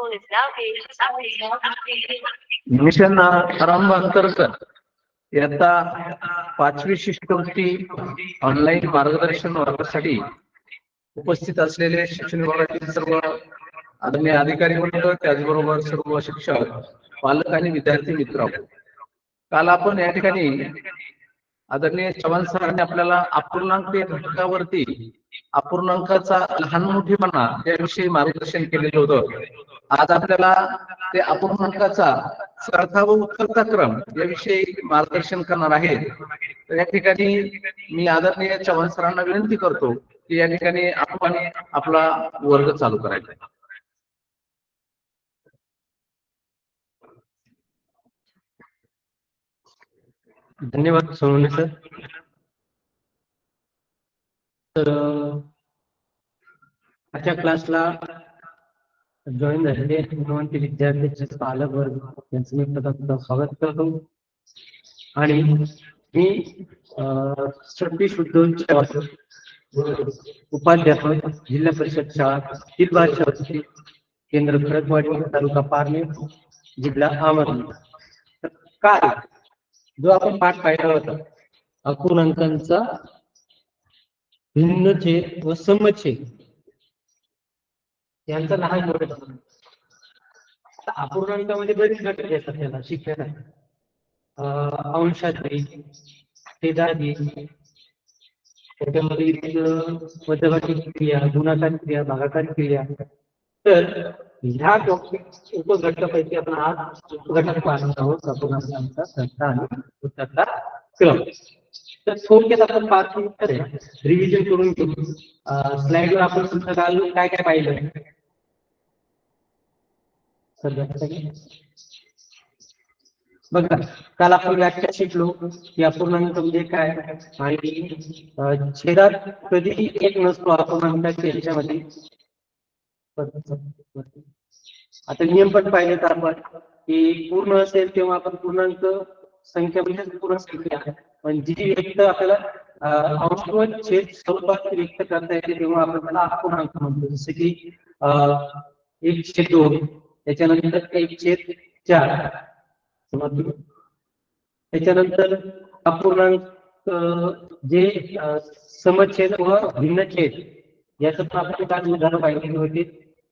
Mission आरंभ अंतर्गत इयत्ता 5वी शिष्यवृत्ती ऑनलाईन मार्गदर्शन वर्गासाठी उपस्थित असलेले शिक्षण विभागातील सर्व आदरणीय अधिकारी मंडळ, त्याचबरोबर सर्व शिक्षक, पालक आणि विद्यार्थी मित्र, काल आपण या ठिकाणी आदरणीय चव्हाण सरांनी आपल्याला अपूर्णांक घटकावरती अपूर्णांकाचा लहान मोठेपणा याविषयी मार्गदर्शन केलेलं होतं. आज आपल्याला ते अपूर्णांकाचा चौथा व उत्तरचा क्रम याविषयी मार्गदर्शन करणार आहे. तर या ठिकाणी मी आदरणीय चव्हाण सरांना विनंती करतो की या ठिकाणी आपण आपला वर्ग चालू करायचा आहे. धन्यवाद सोनवणे सर. तर आजच्या क्लासला जॉईन झालेले गुणवंत विद्यार्थ्यांचे पालक वर्ग यांचं मी प्रथम स्वागत करतो. आणि मी सतीश उद्धव उपाध्यापक, जिल्हा परिषद शाळा स्थिर भाषा केंद्र खडकवाडी, तालुका पारनेर, जिल्हा अहमदनगर. काल जो आपण पाठ पाहिला होता अपूर्णांकांचा भिन्न छेद व समछेद यांचा लहान मोठा. अपूर्णांकामध्ये बरेच घटक येतात त्याला शिकण्यासाठी. अंशाची, छेदाची, त्याच्यामध्ये मध्यभागी क्रिया, गुणाकार क्रिया, भागाकार क्रिया. तर ह्या उपघटकापैकी आपण आज उपघटक पाहणार आहोत अपूर्णांकांचा संख्या आणि उत्तरचा क्रम. तर थोडक्यात आपण 5 मिनिट रिव्हिजन करून घेऊ. स्लाइडवर आपण तुमचं काल काय काय पाहिलं बघा. काल आपण व्याख्या शिकलो की अपूर्णांक म्हणजे काय आणि छेदात कधी एक नसतो अपूर्णांकाच्या याच्यामध्ये. आता नियम पण पाहिले तर आपण की पूर्ण असेल तेव्हा आपण पूर्णांक संख्या म्हणजे पूर्ण संख्या, पण जी व्यक्त आपल्याला अंश व छेद स्वरूपात व्यक्त करता येते तेव्हा आपण त्याला अपूर्णांक म्हणतो. जसे की 1/2, त्याच्यानंतर 1/4, त्याच्यानंतर अपूर्णांक जे समछेद व भिन्नछेद याचं पण आपण काही उदाहरण पाहिलेली होती.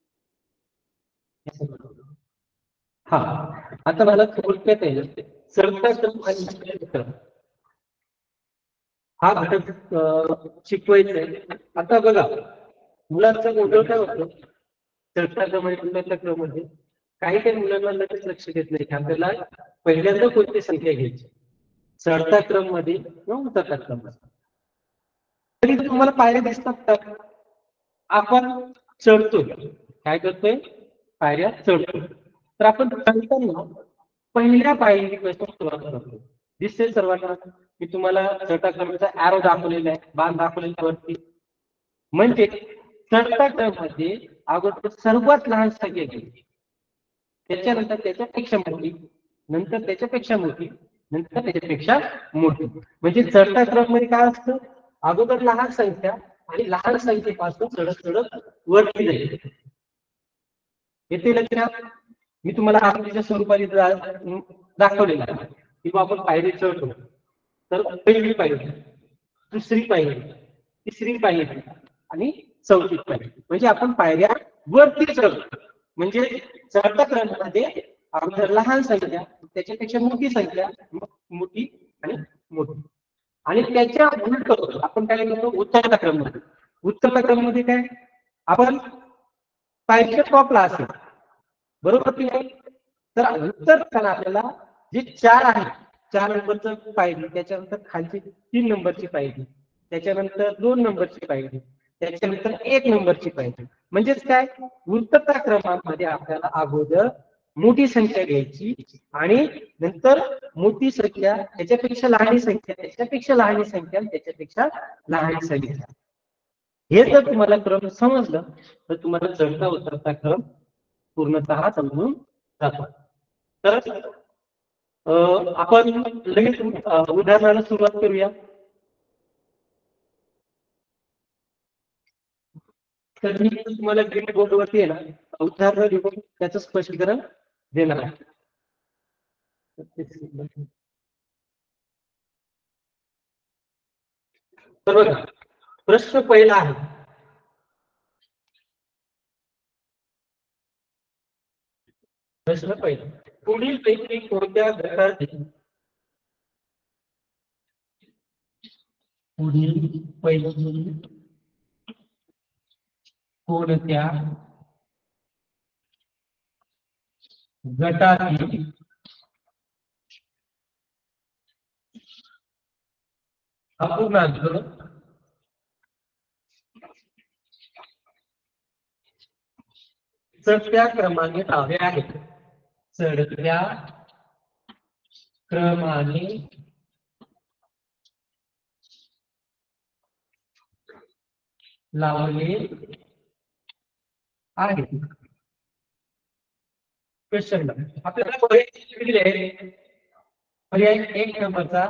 हा, आता मला थोडक्यात आहे चढता क्रम आणि क्रम हा घटक शिकवायचा आहे. आता बघा मुलांचा गोंधळ काय होतो चढता क्रम आणि उतरता क्रम मध्ये. काही मुलांना लगेच लक्ष देत नाही. आपल्याला पहिल्यांदा कोणती संख्या घ्यायची चढता क्रम मध्ये किंवा उतरता क्रम मध्ये. तरी तुम्हाला पायऱ्या दिसतात का? आपण चढतो, काय करतोय पायऱ्या चढतो. तर आपण चढताना पहिल्या पायरीपासून सुरुवात करतो. दिसेल सर्वांना मी तुम्हाला चढता क्रमाचा ॲरो दाखवलेला आहे, बाण दाखवलेला वरती. म्हणजे चढता क्रमामध्ये अगोदर सर्वात लहान संख्या घ्यायची, त्याच्यानंतर त्याच्यापेक्षा मोठी, नंतर त्याच्यापेक्षा मोठी, नंतर त्याच्यापेक्षा मोठी. म्हणजे चढता क्रम मध्ये काय असतं अगोदर लहान संख्या आणि लहान संख्येपासून चढत चढत वरती जाईल. येथे लक्षात मी तुम्हाला आकृतीच्या स्वरूपाने दाखवलेला आहे की आपण पायरी चढतो. तर पहिली पायरी, दुसरी पायरी, तिसरी पायरी आणि चौथी पायरी. म्हणजे आपण पायऱ्या वरती चढतो. म्हणजे चढता क्रमामध्ये अगोदर लहान संख्या, त्याच्यापेक्षा मोठी संख्या, मोठी आणि मोठी. आणि त्याच्या उलट आपण काय करतो उतरता क्रम मध्ये. उतरता क्रम मध्ये काय आपण पायरीच्या टॉपला असेल बरोबर की नाही. तर उतरताना आपल्याला जे 4 आहे 4 नंबरचं पायरी, त्याच्यानंतर खालची 3 नंबरची पायरी, त्याच्यानंतर 2 नंबरची पायरी, त्याच्यानंतर 1 नंबरची पायरी. म्हणजेच काय उतरता क्रमामध्ये आपल्याला अगोदर मोठी संख्या घ्यायची आणि नंतर मोठी संख्या, त्याच्यापेक्षा लहान संख्या, त्याच्यापेक्षा लहान संख्या, त्याच्यापेक्षा लहान संख्या. हे जर तुम्हाला क्रम समजलं तर तुम्हाला चढता उतरता क्रम पूर्णतः समजून जातो. तर आपण लगेच उदाहरणाला सुरुवात करूया. तर मी तुम्हाला ग्रीन बोर्ड वरती आहे ना उदाहरण लिहून त्याचं स्पष्टीकरण देणार आहे. तर बघा, प्रश्न पहिला आहे, प्रश्न पहिला, पुढील पैकी कोणत्या गटातील पुढील पैकी कोणत्या गटातील अपूर्णांक चढत्या क्रमाने लावले आहेत. चढत्या क्रमाने लावले आहेत. क्वेश्चन आपल्याला पर्याय दिले आहे. पर्याय 1 नंबरचा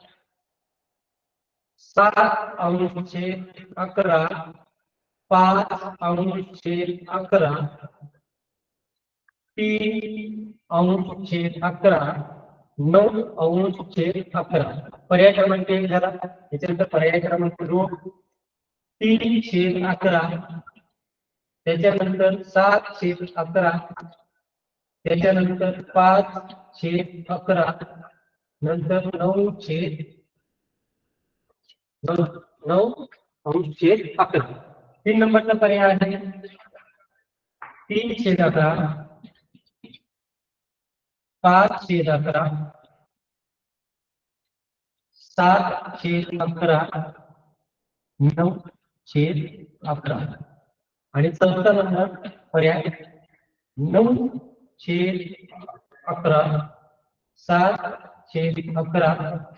7/11 5/11 3/11 9/11 पर्याय क्रमांक 1 झाला. त्याच्यानंतर पर्याय क्रमांक 2 3/11 त्याच्यानंतर 7/11 त्याच्यानंतर 5/11 नंतर 9/11 3 नंबरचा पर्याय आहे 3/11 5/11 7/11 9/11 आणि चौथा नंबर पर्याय 9/11 7/11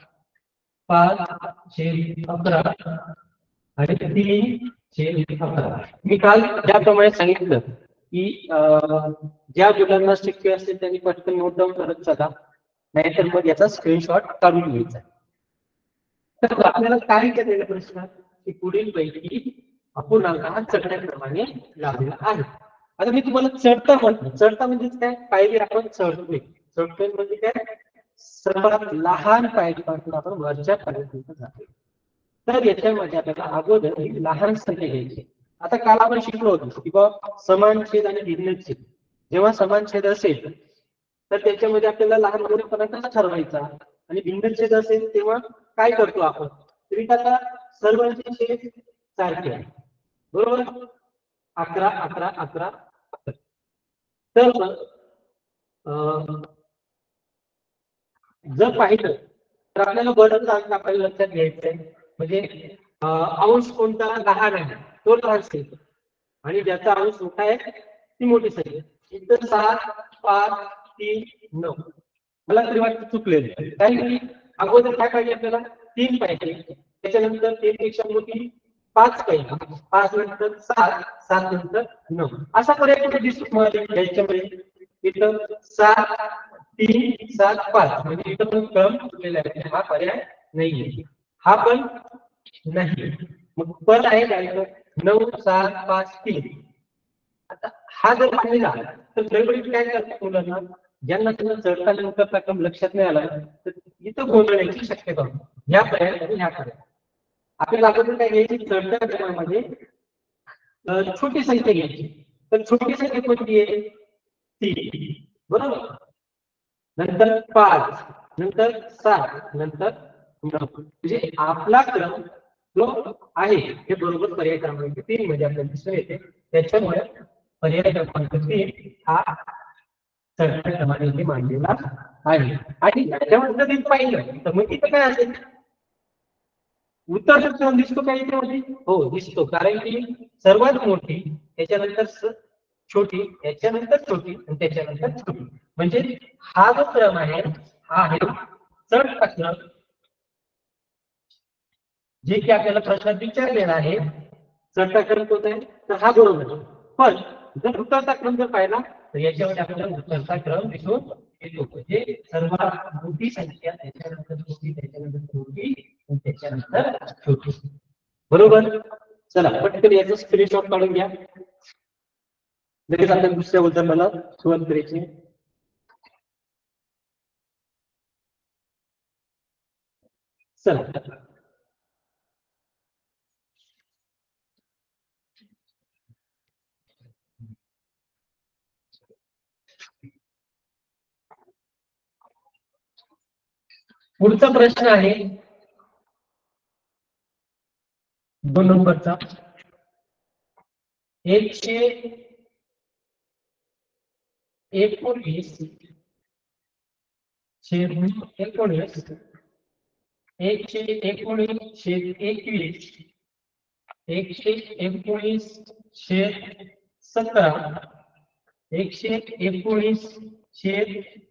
5/11 आणि 3/11. मी काल ज्याप्रमाणे सांगितलं की ज्या मुलांना शक्य असेल त्यांनी पटकन नोट डाऊन करत चला, नाहीतर मग याचा स्क्रीनशॉट काढून घ्यायचा. तर आपल्याला काय केलेलं प्रश्न की पुढील पैकी अपूर्णांक हा चढत्या क्रमाने लावलेला आहे. आता मी तुम्हाला चढता म्हणतो, चढता म्हणजे काय, पायरी आपण चढतोय. चढतोय म्हणजे काय, सर्वात लहान पायरीपासून आपण वरच्या पायरीपर्यंत जातोय. तर याच्यामध्ये आपल्याला अगोदर एक लहान संख्या घ्यायची. आता काल आपण शिकलो होतो की बाबा समानछेद आणि भिन्नछेद. जेव्हा समानछेद असेल तर त्याच्यामध्ये आपल्याला लहान मोठेपणा ठरवायचा, आणि भिन्नछेद असेल तेव्हा काय करतो आपण, तरी आता सर्वांचे छेद सारखे आहे, बरोबर. 11 11 11 तर जर पाहिलं तर आपल्याला बरंच अंक आपल्याला लक्षात घ्यायचंय. म्हणजे अंश कोणता लहान आहे तो लहान संख्या, आणि ज्याचा अंश मोठा आहे ती मोठी संख्या. इथं 7 5 3 9 मला तरी वाटतं चुकलेलं. काही अगोदर काय पाहिजे आपल्याला, 3 पाहिजे, त्याच्यानंतर 3 पेक्षा मोठी 5 पाहिजे, 5 नंतर 7 7 नंतर 9 असा पर्याय कुठे दिसतो मला याच्यामध्ये. इथं 7 3 7 5 म्हणजे इथं पण क्रम चुकलेला आहे, हा पर्याय नाहीये, हा पण नाही. मग पण आहे काय, 9 7 5 3. आता हा जर पाहिला तर गडबडीत काय करतात मुलांना, ज्यांना त्यांना चढता नंतरचा क्रम लक्षात नाही आला तर इथं गोंधळायची शक्यता होती. ह्या पर्यायामध्ये ह्या पर्याय आपल्याला अगोदर काय घ्यायची, चढत्या क्रमामध्ये छोटी संख्या घ्यायची. तर छोटी संख्या कोणती आहे, 3, बरोबर. नंतर 5 नंतर 7 नंतर 9 म्हणजे आपला क्रम जो आहे हे बरोबर पर्याय क्रमांक 3 मध्ये आपल्याला दिसून येते. त्याच्यामुळे पर्याय क्रमांक 3 हा चढत्या क्रमाने मांडलेला आहे. आणि त्याच्यामध्ये जर पाहिलं तर मग इथं काय असेल, उत्तर क्रम दिसतो का याच्यामध्ये, हो दिसतो, कारण की सर्वात मोठी त्याच्यानंतर छोटी त्याच्यानंतर छोटी आणि त्याच्यानंतर छोटी. म्हणजे हा जो क्रम आहे हा आहे चढता क्रम, जे की आपल्याला प्रश्नात विचारलेला आहे. चढता क्रम कोणता आहे, तर हा बरोबर. पण जर उतरता क्रम जर पाहिला तर याच्यामध्ये आपल्याला उतरता क्रम दिसून येतो. म्हणजे सर्वात मोठी संख्या त्याच्यानंतर छोटी त्याच्यानंतर छोटी आणि त्याच्यानंतर छोटी, बरोबर. चला पटकन याचं स्क्रीनशॉट काढून घ्या. लगेच आपण दुसऱ्या उदाहरणाला सुरुवात करायची. चला पुढचा प्रश्न आहे 2 नंबरचा. 119 छेद 19 119 छेद 21 119 छेद 17 119 छेद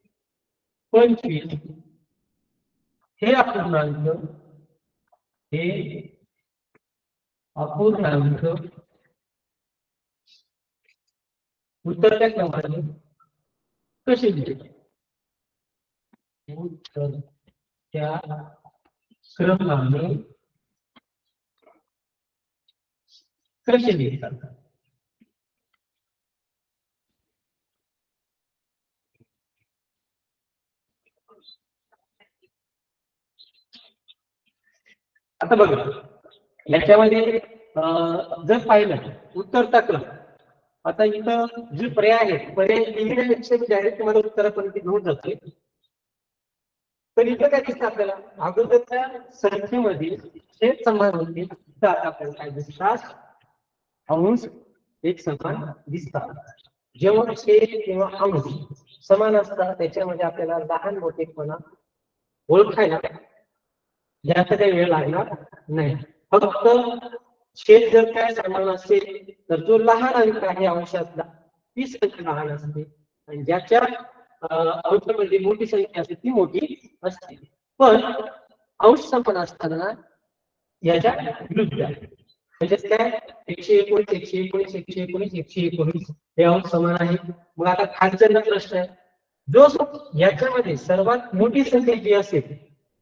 25 हे अपूर्णांक उत्तराच्या क्रमाने कसे दिले? उत्तराच्या क्रमाने कसे लिहितात? आता बघा याच्यामध्ये जर पाहिलं उत्तरचा क्रम, आता इथं जे पर्याय आहेत पर्याय लिहिण्यापेक्षा मी डायरेक्ट तुम्हाला उत्तरापर्यंत घेऊन जातोय. तर इथं काय दिसतं आपल्याला अगोदरच्या संख्येमध्ये छेद समान होते तर आता आपल्याला काय दिसतात अंश एक समान दिसतात. जेव्हा छेद किंवा अंश समान असतात त्याच्यामध्ये आपल्याला लहान मोठेपणा ओळखायला जास्त काही वेळ लागणार नाही. फक्त छेद जर काय समान असेल तर जो लहान अंक आहे अंशातला ती संख्या लहान असते आणि ज्याच्या अंशामध्ये मोठी संख्या असते ती मोठी असते. पण अंश समान असताना याच्या विरुद्ध म्हणजे काय 119 119 119 119 हे अंश समान आहे. मग आता खालचा प्रश्न आहे जो याच्यामध्ये सर्वात मोठी संख्या जी असेल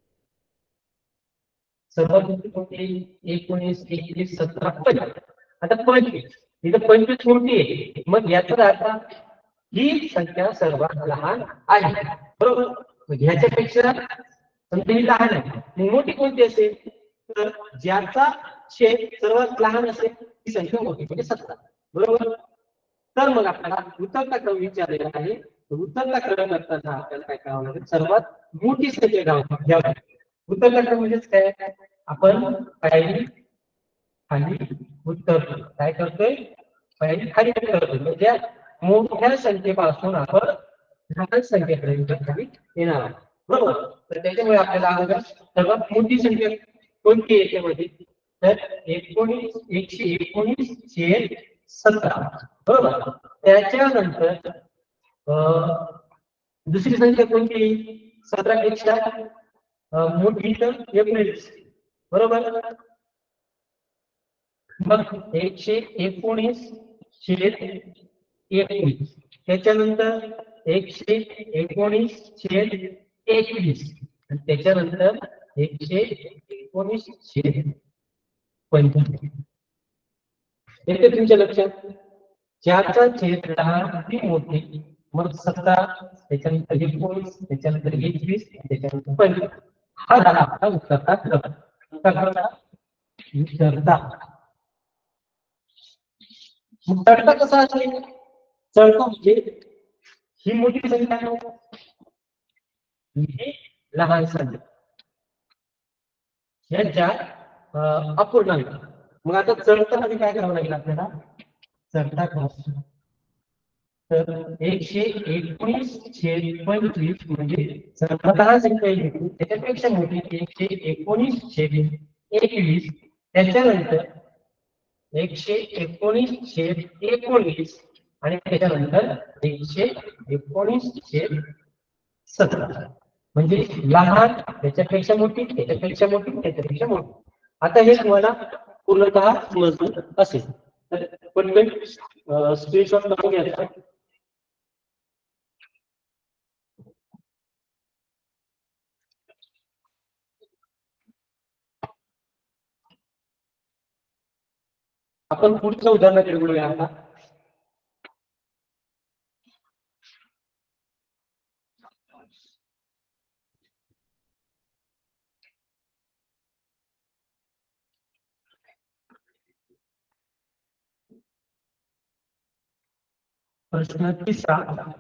सर्वात मोठी 19 21 17 25 आता 25 इथं 25 मोठी आहे मग याचा अर्थ ही संख्या सर्वात लहान आहे बरोबर. ह्याच्यापेक्षा संख्या ही लहान आहे मोठी कोणती असेल तर ज्याचा छेद सर्वात लहान असेल ती संख्या मोठी म्हणजे 17 बरोबर. तर मग आपल्याला उत्तरचा क्रम विचारलेला आहे. उत्तरचा क्रम करताना आपल्याला काय करावं लागेल सर्वात मोठी संख्या घ्यावी. उत्तरचा क्रम म्हणजेच काय आपण पहिली खाली उत्तर काय करतोय पहिली खाली करतोय म्हणजे मोठ्या संख्येपासून आपण लहान संख्येपर्यंत खाली येणार आहोत बरोबर. तर त्याच्यामुळे आपल्याला सर्वात मोठी संख्या कोणती याच्यामध्ये तर 19 119 छेद 17 बरोबर. त्याच्यानंतर दुसरी संख्या कोणती 17 पेक्षा मोठी तर 19 बरोबर. मग 119 छेद 21 त्याच्यानंतर 119 छेद 21 आणि त्याच्यानंतर 119 छेद 25. येते तुमच्या लक्षात ज्याचा छेद लहान ती मोठी मग 17 त्याच्यानंतर 19 त्याच्यानंतर 21 त्याच्यानंतर 25 हा झाला आपला उत्तरचा क्रम. मग चढता कसा असेल चढतो म्हणजे ही मोठी संख्या ही लहान संख्या याच्या अपूर्णांक. मग आता चढताना काय करावं लागेल आपल्याला चढता क्रम तर 119 छेद 25 म्हणजे सर्वात लहान संख्या घेतली त्याच्यापेक्षा मोठी 119 छेद 21 त्याच्यानंतर 119 छेद 19 आणि त्याच्यानंतर 119 छेद 17 म्हणजे लहान त्याच्यापेक्षा मोठी त्याच्यापेक्षा मोठी त्याच्यापेक्षा मोठी. आता हे तुम्हाला पूर्णतः समजलं असेल तर पटकन स्क्रीनशॉट टाकून घ्यायचा. आपण पुढच्या उदाहरणाकडे बोलूया आता. प्रश्न तिसरा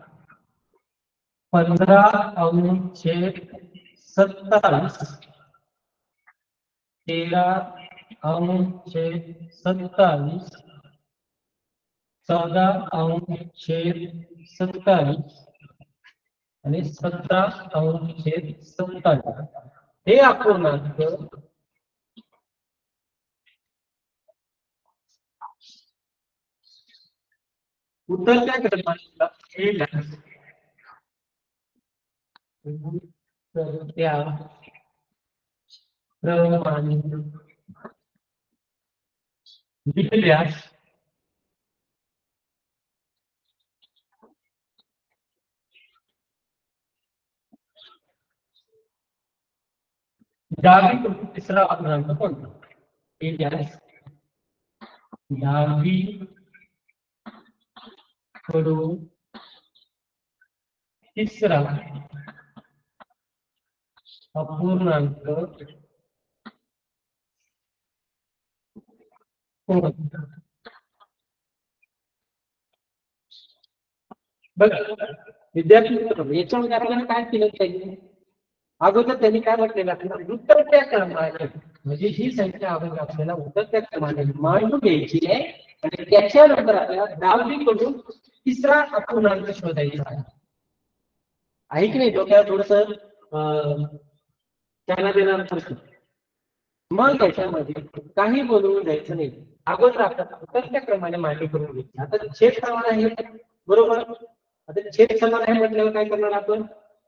15/27 13/27 14/27 आणि 17/27 हे अपूर्णांक उतरत्या क्रमांकाला लिहिल्यास त्या क्रमाने लिहिल्यास डावीकडून तिसरा अपूर्णांक कोणता? लिहिल्यास डावीकडून तिसरा अपूर्णांक कोणता? बघा विद्यार्थी मित्रांनो, याच्यामध्ये आपल्याला काय केलं पाहिजे? अगोदर त्यांनी काय म्हटलेलं आपल्याला उतरत्या क्रमाने, म्हणजे ही संख्या अगोदर आपल्याला उतरत्या क्रमाने मांडून घ्यायची आहे आणि त्याच्यानंतर आपल्याला डावीकडून तिसरा अपूर्णांक शोधायचा आहे की नाही? डोक्याला थोडस त्यांना देणार प्रश्न. मग त्याच्यामध्ये काही बोलवून जायचं नाही, अगोदर आपल्याला उतरत्या क्रमाने मांडणी करून घ्यायची. आता छेद समान आहे बरोबर. आता छेद समान आहे म्हटल्यावर काय करणार आपण?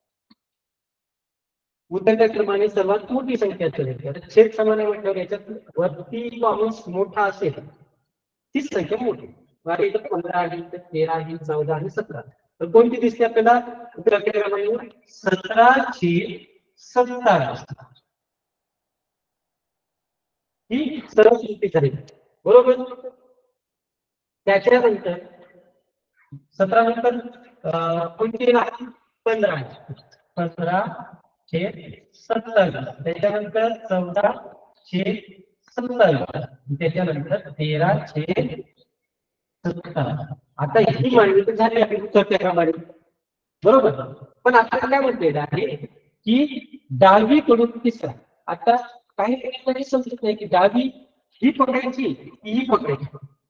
उतरत्या क्रमाने सर्वात मोठी संख्या शोधायची. आता छेद समान आहे म्हटल्यावर याच्यात वरती माणूस मोठा असेल तीच संख्या मोठी. बाकी इथं 15 आहे, 13 आहे, 14 आणि 17. तर कोणती दिसते आपल्याला? उतरत्या क्रमाने 17/27 ही सर्व सुट्टी झाली बरोबर. त्याच्यानंतर 17 नंतर कोणती आहे? 15 आहे. 15/27. त्याच्यानंतर 14/27. त्याच्यानंतर 13/27. आता ही मांडणी तर झाली आपली उतरत्या क्रमाने बरोबर. पण आपल्याला काय म्हणता आहे की डावीकडून तिसरा. आता काही लोकांना समजत नाही की डावी ही पकडायची ही पकडायची.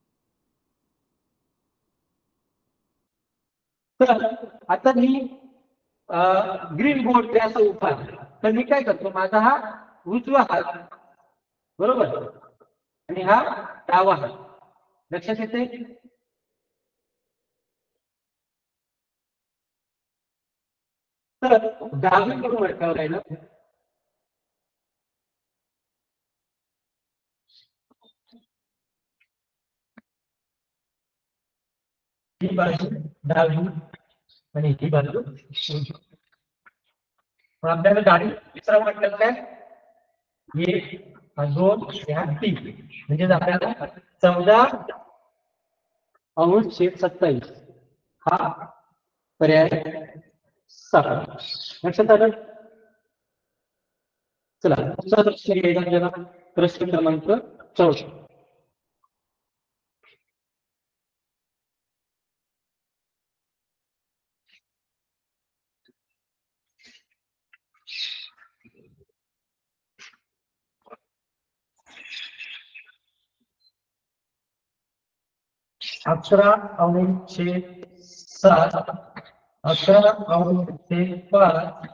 तर आता मी ग्रीन बोर्ड असं उभा तर मी काय करतो, माझा हा उजवा हात बरोबर आणि हा डावा हात. लक्षात येते? तर डावीकडून म्हटल्यावर आहे ना, ही बाजू डावी आणि ही बाजू उजवी. आपल्याला डावी तिसरा म्हटलं काय? 1 2 3 म्हणजे आपल्याला 14/27 हा पर्याय 7. लक्षात आलं? चला दुसरा प्रश्न घ्यायचा आपल्याला. प्रश्न क्रमांक 14. अकरा 11/7 11/5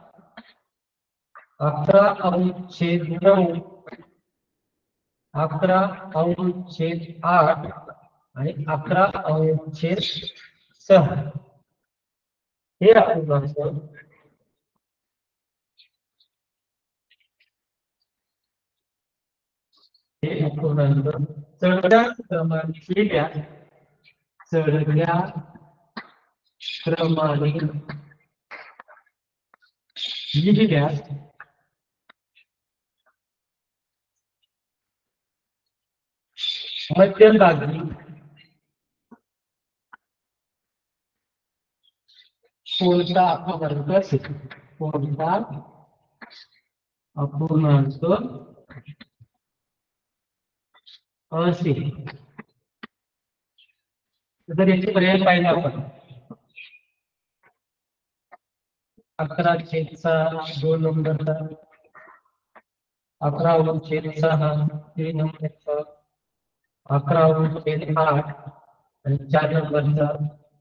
11/9 11/8 आणि 11/6 हे अपूर्णांक चढत्या क्रमाने लिहिल्यास मध्यभागी कोणता अपूर्णांक असेल? कोणता अपूर्णांक असेल? तर याचे पर्याय पाहिजे आपण. 11/2 नंबरचा, 11/6 3 नंबरचा, 11/8 आणि 4 नंबरचा,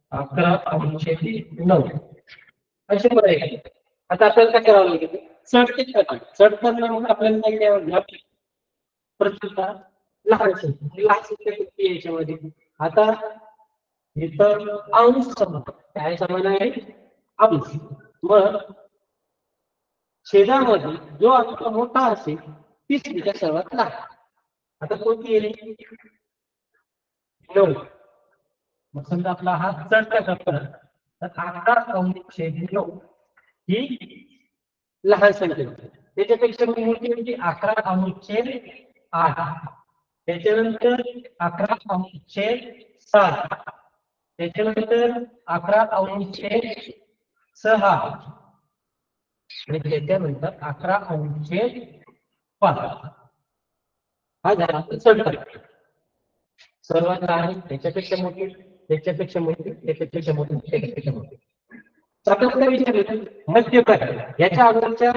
11/9 असे पर्याय. आता आपल्याला काय करावं लागेल, चढ करणार मग आपल्याला काय द्यावं लागेल, प्रत्येक लहान संख्या किती याच्यामध्ये. आता इथं अंश समान, काय समान आहे, अंश. मग छेदामध्ये जो अंक मोठा असेल तीच संख्या सर्वात लहान. आता कोणती येईल, 9. मग समजा आपला हा चढता करता, तर 11/9 ही लहान संख्या. त्याच्यापेक्षा मोठी म्हणजे 11/8, त्याच्यानंतर 11/7, त्याच्यानंतर 11/6 आणि त्याच्यानंतर 11/5. हा झाला चढता. सर्वात लहान त्याच्यापेक्षा मोठी, त्याच्यापेक्षा मोठी, त्याच्यापेक्षा मोठी, त्याच्यापेक्षा मोठी. आपल्याला काय विचारलं, मध्य काय. याच्या अगोदरच्या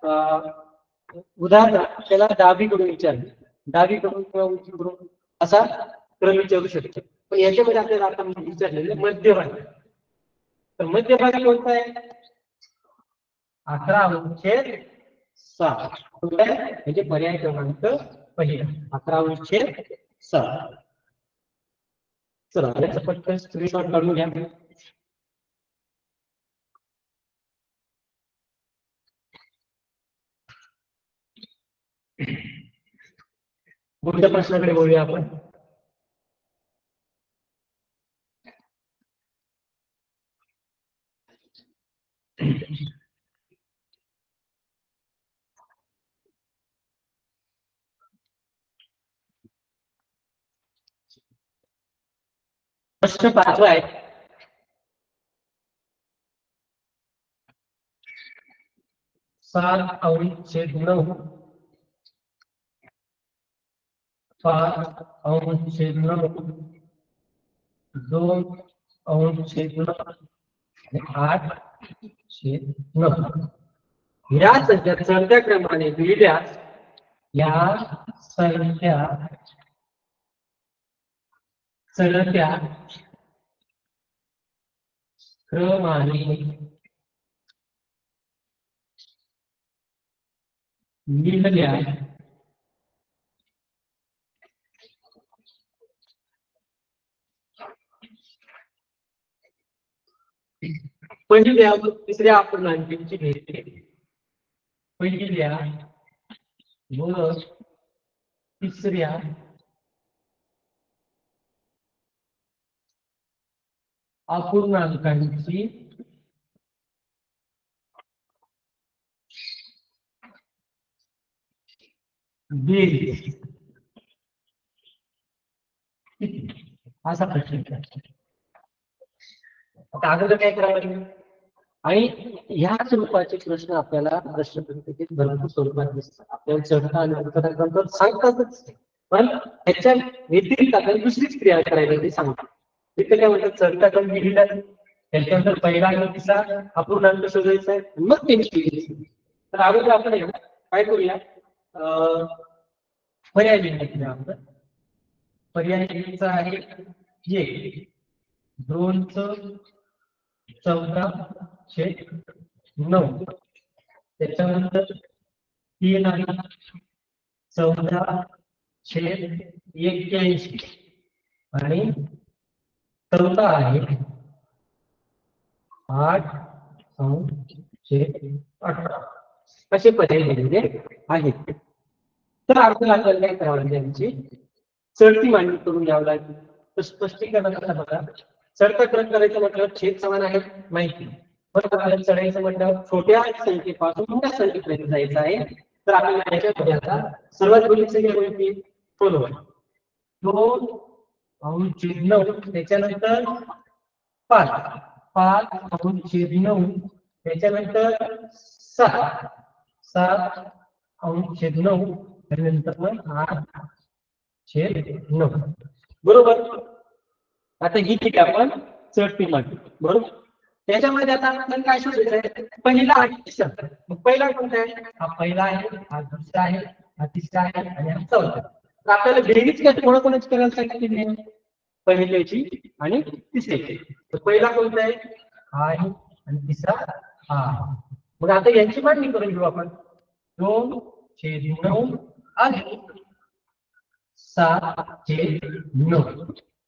उदाहरण त्याला डावीकडून विचारले, डावीकडून किंवा उजवीकडून असा क्रम विचारू शकतो. पण याच्यामध्ये आपल्याला आता विचारलेलं मध्यभाग. तर मध्यभाग कोणता आहे, 11/7 म्हणजे पर्याय क्रमांक पहिला, 11/7. चला याचा पटकन स्क्रीनशॉट काढून घ्या. पुढच्या प्रश्नाकडे बोलूया आपण. प्रश्न 5 आहे. 7/9 5/9 2/9 8/9 या संख्या चढत्या क्रमाने लिहिल्यास या संख्या चढत्या क्रमाने लिहिल्या पहिल्या व तिसऱ्या अपूर्णांकांची बेरीज, पहिल्या व तिसऱ्या अपूर्णांकांची बेरीज असा प्रश्न आहे. आता अगोदर काय करावं लागेल, आणि ह्या स्वरूपाचे प्रश्न आपल्याला प्रश्नपत्रिकेत भरपूर स्वरूपात दिसतात. आपल्याला चढता आणि उतरता सांगतातच, पण ह्याच्या व्यतिरिक्त आपल्याला दुसरीच क्रिया करायला ते सांगतात. तिथे काय म्हणतात, चढता क्रम लिहिला, त्याच्यानंतर पहिला आणि तिसरा अपूर्णांक शोधायचा आहे, मग त्यांची. तर अगोदर आपण काय करूया, पर्याय लिहायचा. आपण पर्याय लिहायचा आहे 2/14/9, त्याच्यानंतर 3 आणि 14/81 आणि चौथा आहे 8/18 असे पर्याय दिलेले आहेत. तर आपल्याला काय करावं लागेल, यांची चढती मांडणी करून घ्यावं लागेल. तर स्पष्टीकरण कसं बघा, चढता क्रम करायचं म्हटलं छेद समान आहे माहिती, पण आपल्याला चढायचं म्हटलं छोट्या संख्येपासून मोठ्या संख्येपर्यंत जायचं आहे. तर आपल्याला याच्यामध्ये आता सर्वात मोठी संख्या कोणती, 2/9, त्याच्यानंतर 5/9, त्याच्यानंतर 7/9 त्यानंतर 8/9. बरोबर. आता ही ठीक आपण चढती मांडली, बरोबर. त्याच्यामध्ये आता आपण काय शोधायचं, पहिला आणि तिसरा. मग पहिला कोणता आहे, हा पहिला आहे, हा दुसरा आहे, हा तिसरा आहे आणि हा चौथा. तर आपल्याला बेरीज काय कोणाकोणाची करायला सांगितलेली आहे, पहिल्याची आणि तिसऱ्याची. तर पहिला कोणता आहे, हा आहे आणि तिसरा हा आहे. मग आता यांची मांडणी करून घेऊ आपण. 2/9 आणि 7/9.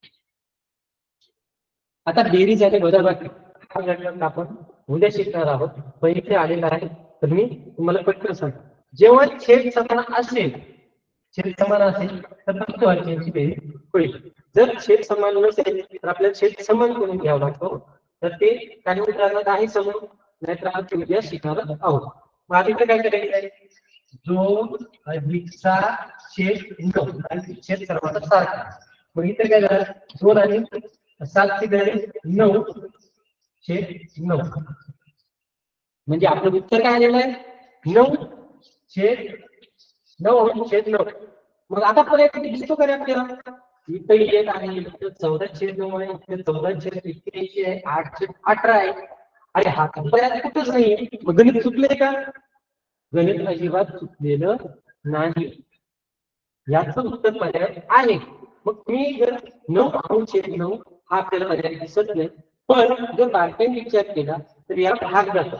आता बेरीज आणि वजाबाकी हा घटक आपण उद्या शिकणार आहोत. पण इथे आलेला आहे तर मी तुम्हाला पटकन सांगतो. जेव्हा छेद समान असेल, छेद समान असेल तर फक्त वाक्यांची बेरीज होईल. जर छेद समान नसेल तर आपल्याला छेद समान करून घ्यावा लागतो. तर ते काही उदाहरणात आहे समोर, नाहीतर आपण उद्या शिकणार आहोत. मग आधी काय करायचं आहे, 2 + 6/9 आणि छेद सर्वांचा सारखा. मग इथे काय झालं, 2 आणि 7 ची बेरीज 9/9. म्हणजे आपलं उत्तर काय आलेलं आहे, 9/9/9. मग आता पर्याय दिसतो का रे आपल्याला, इथे एक आहे, इथे 14/9 आहे, इथे 14/81 आहे, 8/18 आहे. अरे हा पर्याय कुठंच नाही. मग गणित चुकले का, गणित अजिबात चुकलेलं नाही. याचं उत्तर पर्याय आहे. मग मी जर 9/9 हा आपल्याला पर्याय दिसत नाही, पण जर बारकाईने विचार केला तर या भाग जातात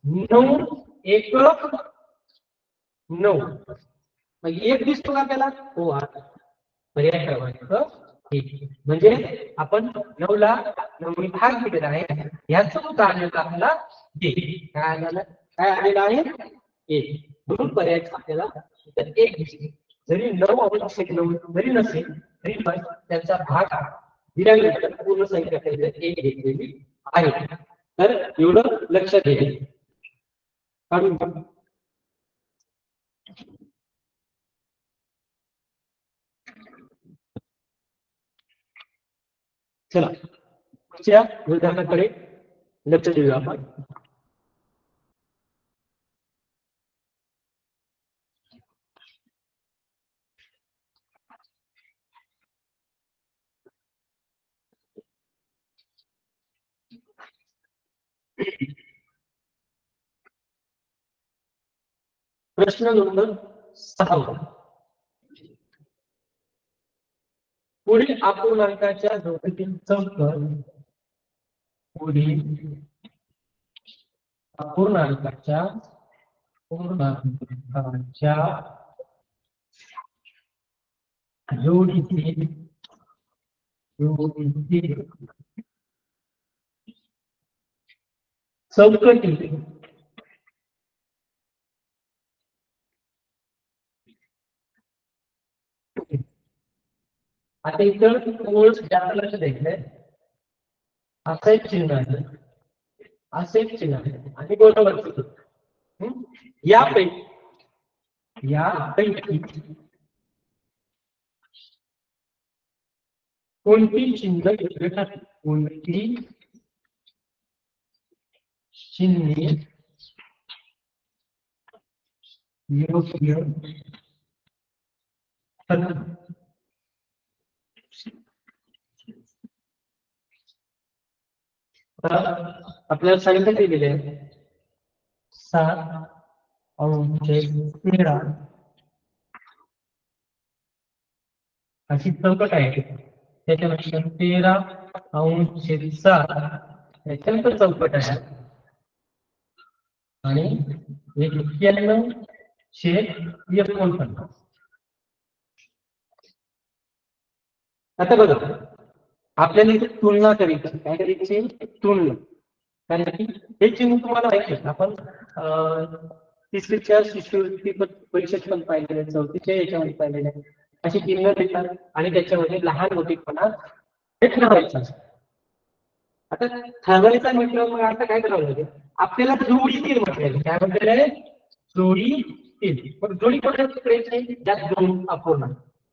9/1/9. मग एक दिसतो का आपल्याला, हो पर्याय क्रमांक एक. म्हणजे आपण 9 ला 9 भाग दिलेला आहे, याचं उत्तर आलेलं आपल्याला काय आलेलं आहे, एक. म्हणून पर्याय आपल्याला एक दिसतो. जरी 9/9 जरी नसेल तरी पण त्याचा भाग दिल्यानंतर पूर्ण संख्या एक घेतलेली आहे. तर एवढं लक्षात घ्या. काढून चला पुढच्या उदाहरणाकडे लक्ष देऊया आपण. प्रश्न नंबर 6. पुढील अपूर्णांकाच्या जोडीतील चौकट, पुढील अपूर्णांकाच्या जोडीतील चौकटी आता इतर जास्त लक्ष द्यायचंय. असं एक चिन्ह आहे, असं एक चिन्ह आहे आणि बरोबर यापैकी कोणती चिन्ह योग्य ठरते, कोणती चिन्हे योग्य ठरते. आपल्याला सांगितलं गेलेले आहे 7/13 अशी चौकट आहे. त्याच्यानंतर 13/7 त्याच्यानंतर चौकट आहे आणि 91/49. आता बघा, आपल्याला इथे तुलना करायची. काय करायची, तुलना. कारण की हे चिन्ह तुम्हाला माहिती आहे, आपण तिसरीच्या शिष्यवृत्ती परीक्षेत पण पाहिलेले, चौथीच्या याच्यामध्ये पाहिलेले. अशी चिन्ह देतात आणि त्याच्यामध्ये लहान मोठेपणा हे ठरवायचं. आता ठरवायचं म्हटलं मग आता काय करावं लागेल, आपल्याला जोडीतील म्हटलेलं. काय म्हटलेलं आहे, जोडीतील. पण जोडी कोणाची करायची, ज्यात दोन अपूर्णांक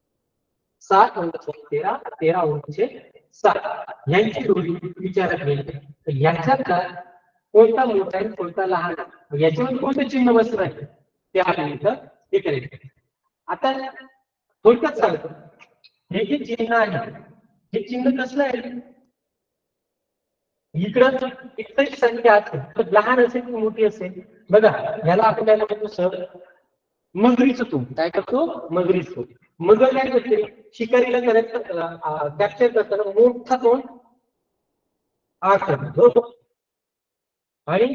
7/13 13/7 यांची जोडी विचारात घ्यायची. तर याच्यातला कोणता मोठा आहे कोणता लहान आहे, याच्यावर कोणतं चिन्ह बसलं आहे ते आपण इथं हे करायचं. आता थोडक्यात सांगतो, हे जे चिन्ह आहे हे चिन्ह कसलं आहे, इकडं कितीतरी संख्या असेल तर लहान असेल की मोठी असेल. बघा ह्याला आपल्याला म्हणतो सर मगरीचं तोंड. काय करतो? मगरीचं तोंड. मगर काय करते? शिकारीला करायचं कॅप्चर करताना मोठा तोंड आकारतो आणि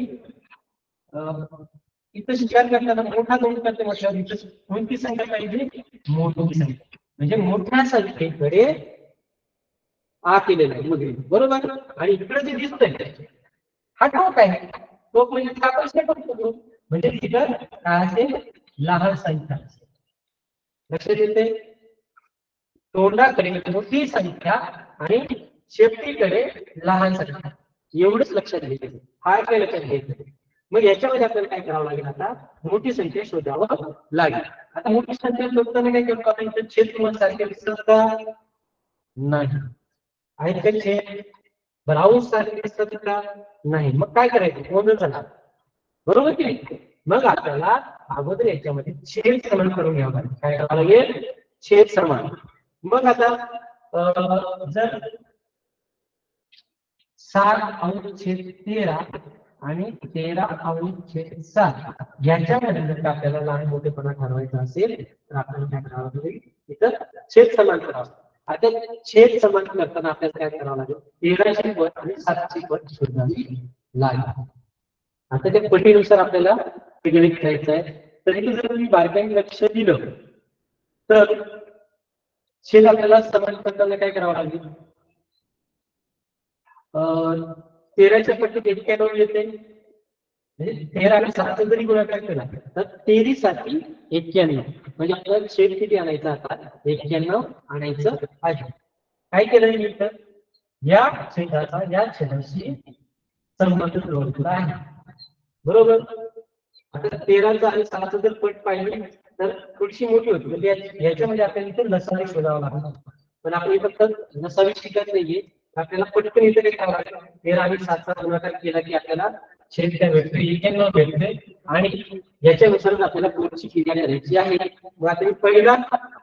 इथं शिकार करताना मोठा तोंड करते म्हटल्यावर इथं कोणती संख्या पाहिजे? मोठी संख्या. म्हणजे मोठ्या संख्येकडे आ केलेला आहे मगरी, बरोबर. आणि इकडे जे दिसतंय हा टोक आहे. टोक म्हणजे सापाचे टोक पकडू. म्हणजे तिथं काय असेल? लहान संख्या असेल. लक्षात येते? तोंडाकडे मोठी संख्या आणि शेपटीकडे लहान संख्या, एवढंच लक्षात घ्यायचं. हा काय लक्षात घ्यायचं. मग याच्यामध्ये आपल्याला काय करावं लागेल? आता मोठी संख्या शोधावं लागेल. आता मोठी संख्या शोधताना काय करतो आपण? इथं छेद सारखे दिसतात का? नाही. आहेत का छेद? ब्राऊन सारखे दिसतात का? नाही. मग काय करायचं? कोण झाला, बरोबर की नाही? मग आपल्याला अगोदर याच्यामध्ये छेद समान करून घ्यावं लागेल. काय करावं लागेल? छेद समान. मग आता जर 7/13 आणि 13/7 याच्यामध्ये जर आपल्याला लहान मोठेपणा ठरवायचा असेल तर आपल्याला काय करावं लागेल? इथं छेद समान करावं. आता छेद समान करताना आपल्याला काय करावं लागेल? 13ची पट आणि 7ची पट शोधावी लागेल. आता त्या पटीनुसार आपल्याला गणित करायचं आहे. तर इथे जर तुम्ही बारकाईने लक्ष दिलं तर छेद आपल्याला समान करताना काय करावं लागेल? 13च्या पट्टीत 91 येते. म्हणजे 13 आणि 7 जरी गुणाकार केला तर 23 91. म्हणजे आपल्याला छेद किती आणायचा? आता 91 आणायचं आहे. काय केलं मी तर या छेदाचा या छेदाशी संबंध जोडलेला आहे, बरोबर. आता 13चा आणि 7चा जर पट पाहिली तर थोडीशी मोठी होती. म्हणजे याच्यामध्ये आपल्याला इथे नसावी शोधावं लागणार. पण आपण फक्त नसावी शिकत नाहीये. आपल्याला पटकन इथे काय करावं लागेल? 13 आणि 7चा गुणाकार केला की आपल्याला छेद काय भेटतो? 91 भेटते. आणि याच्यानुसारच आपल्याला पुढची क्रिया करायची आहे. मग आता मी पहिला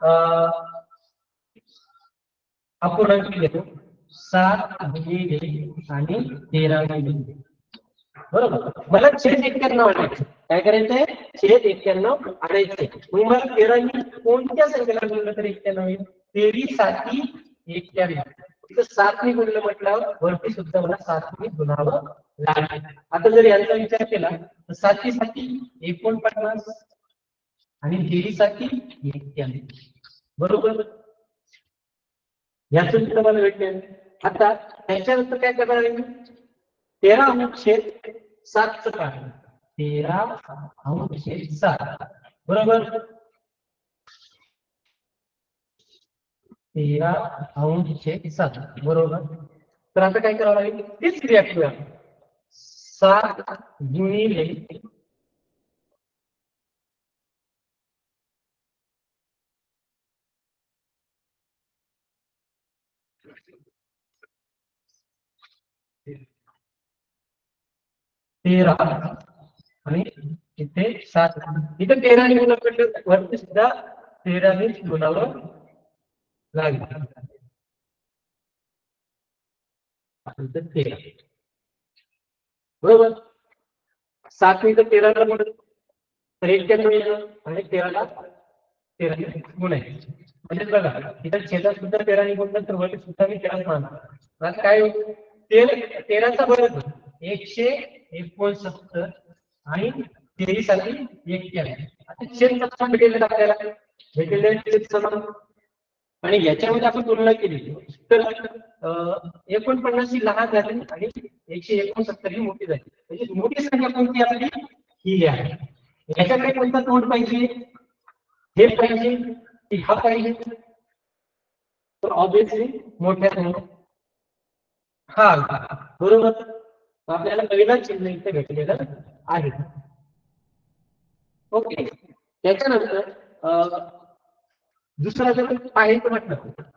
अपूर्णांक घेतो. 7 गुणिले आणि 13 गुणिले, बरोबर. मला छेद 91 आणायचं. काय करायचंय? छेद 91 आणायचंय. मग मला 13 कोणत्या संख्येला गुणलं तर 91 येईल? 23 91. तिथं 7 गुणलं म्हटल्यावर वरती सुद्धा मला 7 गुणावं लागेल. आता जर यांचा विचार केला तर 7 49 आणि 23 91, बरोबर. याचं तुम्हाला भेटले. आता त्याच्यानंतर काय करणार आहे? 13/7 काढलं. 13/7, बरोबर. 13/7, बरोबर. तर आता काय करावं लागेल? तीच क्रिया करूया. 7 गुणिले 13 आणि इथे 7. इथे 13 ने गुणाकार वरती सुद्धा 13 ने गुणावं लागेल. 13, बरोबर. 7 ने 13 ला गुणलं तर 91 येईल आणि 13 ला 13 ने गुणायचं. म्हणजे बघा इथं छेदात सुद्धा 13 ने गुणलं तर वरती सुद्धा मी 13 मानणार. आता काय होईल? 13चा वर्ग 169 आणि 23 91. आता छेद समान भेटलेलं आपल्याला भेटलेलं छेद समान. आणि याच्यामध्ये आपण तुलना केली तर 49 ही लहान झाली आणि 169 ही मोठी झाली. म्हणजे मोठी संख्या कोणती आपली? ही आहे. याच्याकडे कोणता तोंड पाहिजे? हे पाहिजे की हा पाहिजे? तर ऑब्विसली मोठ्या तोंड हा, बरोबर. आपल्याला पहिला चिन्ह इथे भेटलेलं आहे. ओके. त्याच्यानंतर दुसरा जर पाहायचं म्हटलं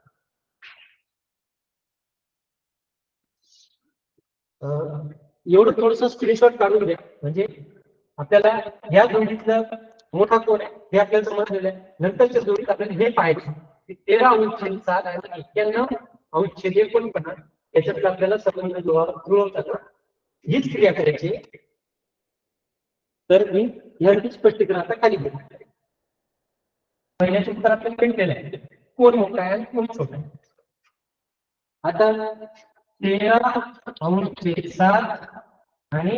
एवढं थोडस स्क्रीनशॉट काढून घ्या. म्हणजे आपल्याला ह्या जोडीतलं मोठा कोण आहे हे आपल्याला समजलेलं आहे. नंतरच्या जोडीत आपल्याला हे पाहायचं 13/7 आणि 91/49. याच्यात आपल्याला संबंध जुळवताना हीच क्रिया करायची. तर मी यासाठी स्पष्टीकरण आता खाली घेतो. पहिल्याचे उत्तर आपल्याला पेंट केलं आहे, कोण मोठा आहे आणि कोण छोटा आहे. आता 13/7 आणि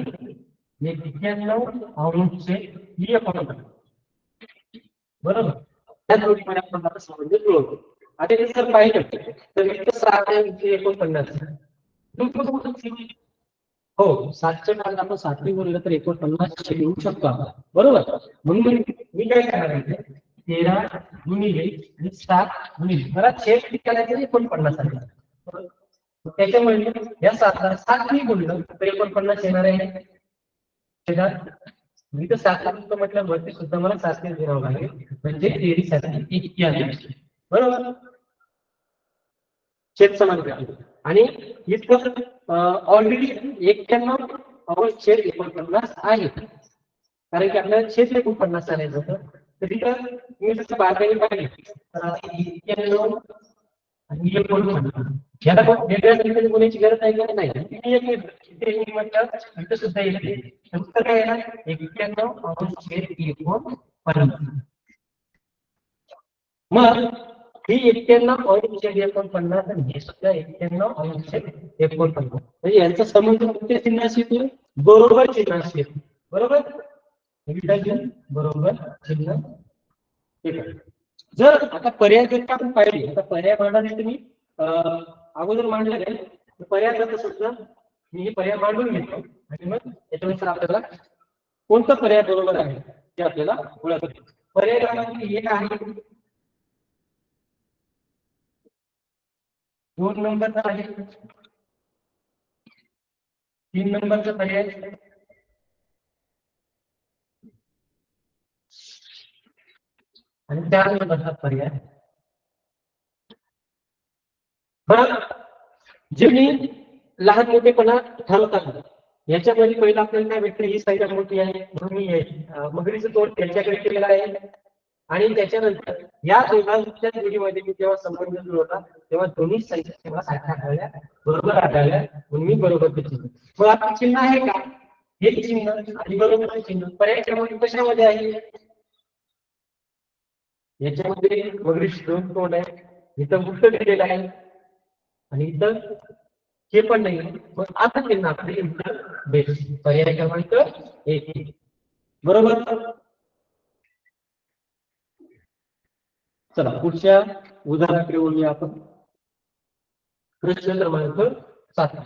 91/7 बरोबर. त्या जोडीमध्ये आपण आता संबंध जुळवतो. आता हे जर पाहिलं तर इथं 7 आहे, इथे 49 आहे. हो, 7च्या मागे आपण 7 बोललं तर 49 लिहू शकतो आपण, बरोबर. म्हणून मी काय करणार आहे, 13 गुणिले आणि 7 गुणिले मला छेद करायचं 49 आहे. त्याच्यामुळे या 7ला 7 मी बोललो तर 49 येणार आहे. मी तर 7 म्हटलं वरती सुद्धा मला 7 घ्यावं लागेल, म्हणजे 13 साठी बरोबर. छेद समान आणि इतकं ऑलरेडी 91/49 आहे, कारण की आपल्याला छेद 49 आणायचं होतं. तर तिथं मी जसं बारकाईने पाहिले तर 91 आणि 49 याला वेगळ्या तरीके बोलायची गरज आहे का नाही. इथे म्हटलं इथं सुद्धा येते. उत्तर काय येणार 91/49. मग ही 91/49 आणि हे सुद्धा 91/49 म्हणजे यांचा संबंध कोणत्या चिन्हाशी येतो, बरोबर चिन्हाशी येतो, बरोबर. बरोबर चिन्ह. जर आता पर्याय जर आपण पाहिले, आता पर्याय मांडण्यासाठी मी अगोदर मांडलं नाही, पर्याय जर समजा मी हे पर्याय मांडून घेतो आणि मग त्याच्यानुसार आपल्याला कोणता पर्याय बरोबर आहे ते आपल्याला ओळखतो. पर्याय क्रमांक 1 आहे, 2 नंबरचा आहे, 3 नंबरचा पर्याय आणि 4 नंबरचा पर्याय. बरं, जे मी लहान मोठेपणा ठरवताना याच्यामध्ये पहिलं आपल्याला काय भेटतं, ही संख्या मोठी आहे म्हणून मी मगरीचं तोड त्यांच्याकडे केलेला आहे. आणि त्याच्यानंतर या दोघांच्या जोडीमध्ये मी जेव्हा संबंध जुळवला तेव्हा दोन्ही संख्या मला सारख्या आढळल्या, बरोबर आढळल्या, म्हणून मी बरोबर चिन्ह. मग आता चिन्ह आहे का, हे चिन्ह आणि बरोबर चिन्ह पर्याय क्रमांक कशामध्ये आहे, याच्यामध्ये मगरीचे दोन तोंड आहे, इथं उलट केलेलं आहे आणि इथं हे पण नाही. मग आता चिन्ह आपले बेस पर्याय क्रमांक 1 बरोबर. चला पुढच्या उदाहरणाकडे बोलूया आपण. प्रश्न क्रमांक 7.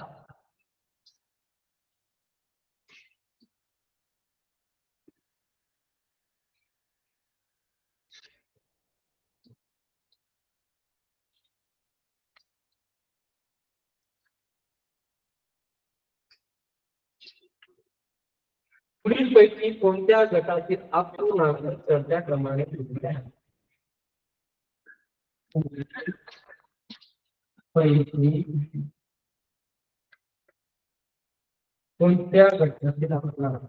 पुढील पैकी कोणत्या गटातील अपूर्णांक चढत्या क्रमाने दिलेले आहेत. पैकी कोणत्या गटातील अपूर्णांक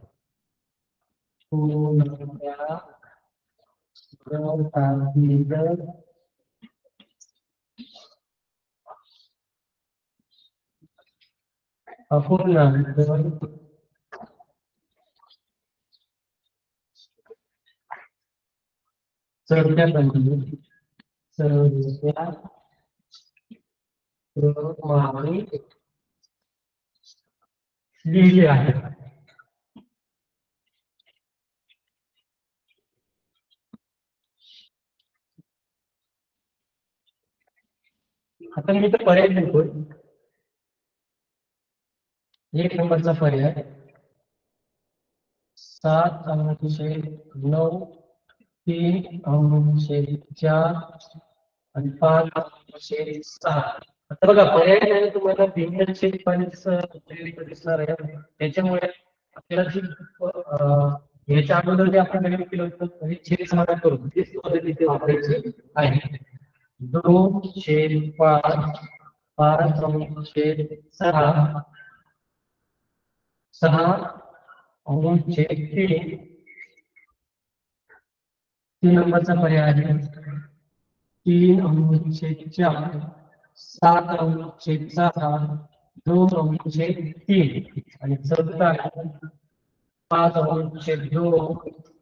अपूर्णांक चढत्या क्रमाने लिहिले आहे. आता मी तर पर्याय लिहितोय. 1 नंबरचा पर्याय 7/9, 3/4 आणि 5/6. आता बघा पर्याय तुम्हाला भिन्न दिसणार आहे, त्याच्यामुळे आपल्याला याच्या अगोदर जे आपण नवीन केलं होतं म्हणजे छेद समाधान करून तीच पद्धती वापरायची आहे. 2/5, 5/6, 6/3. 3 नंबरचा पर्याय आहे 3/4, 7/6. 2/3 आणि चौथा 5/2,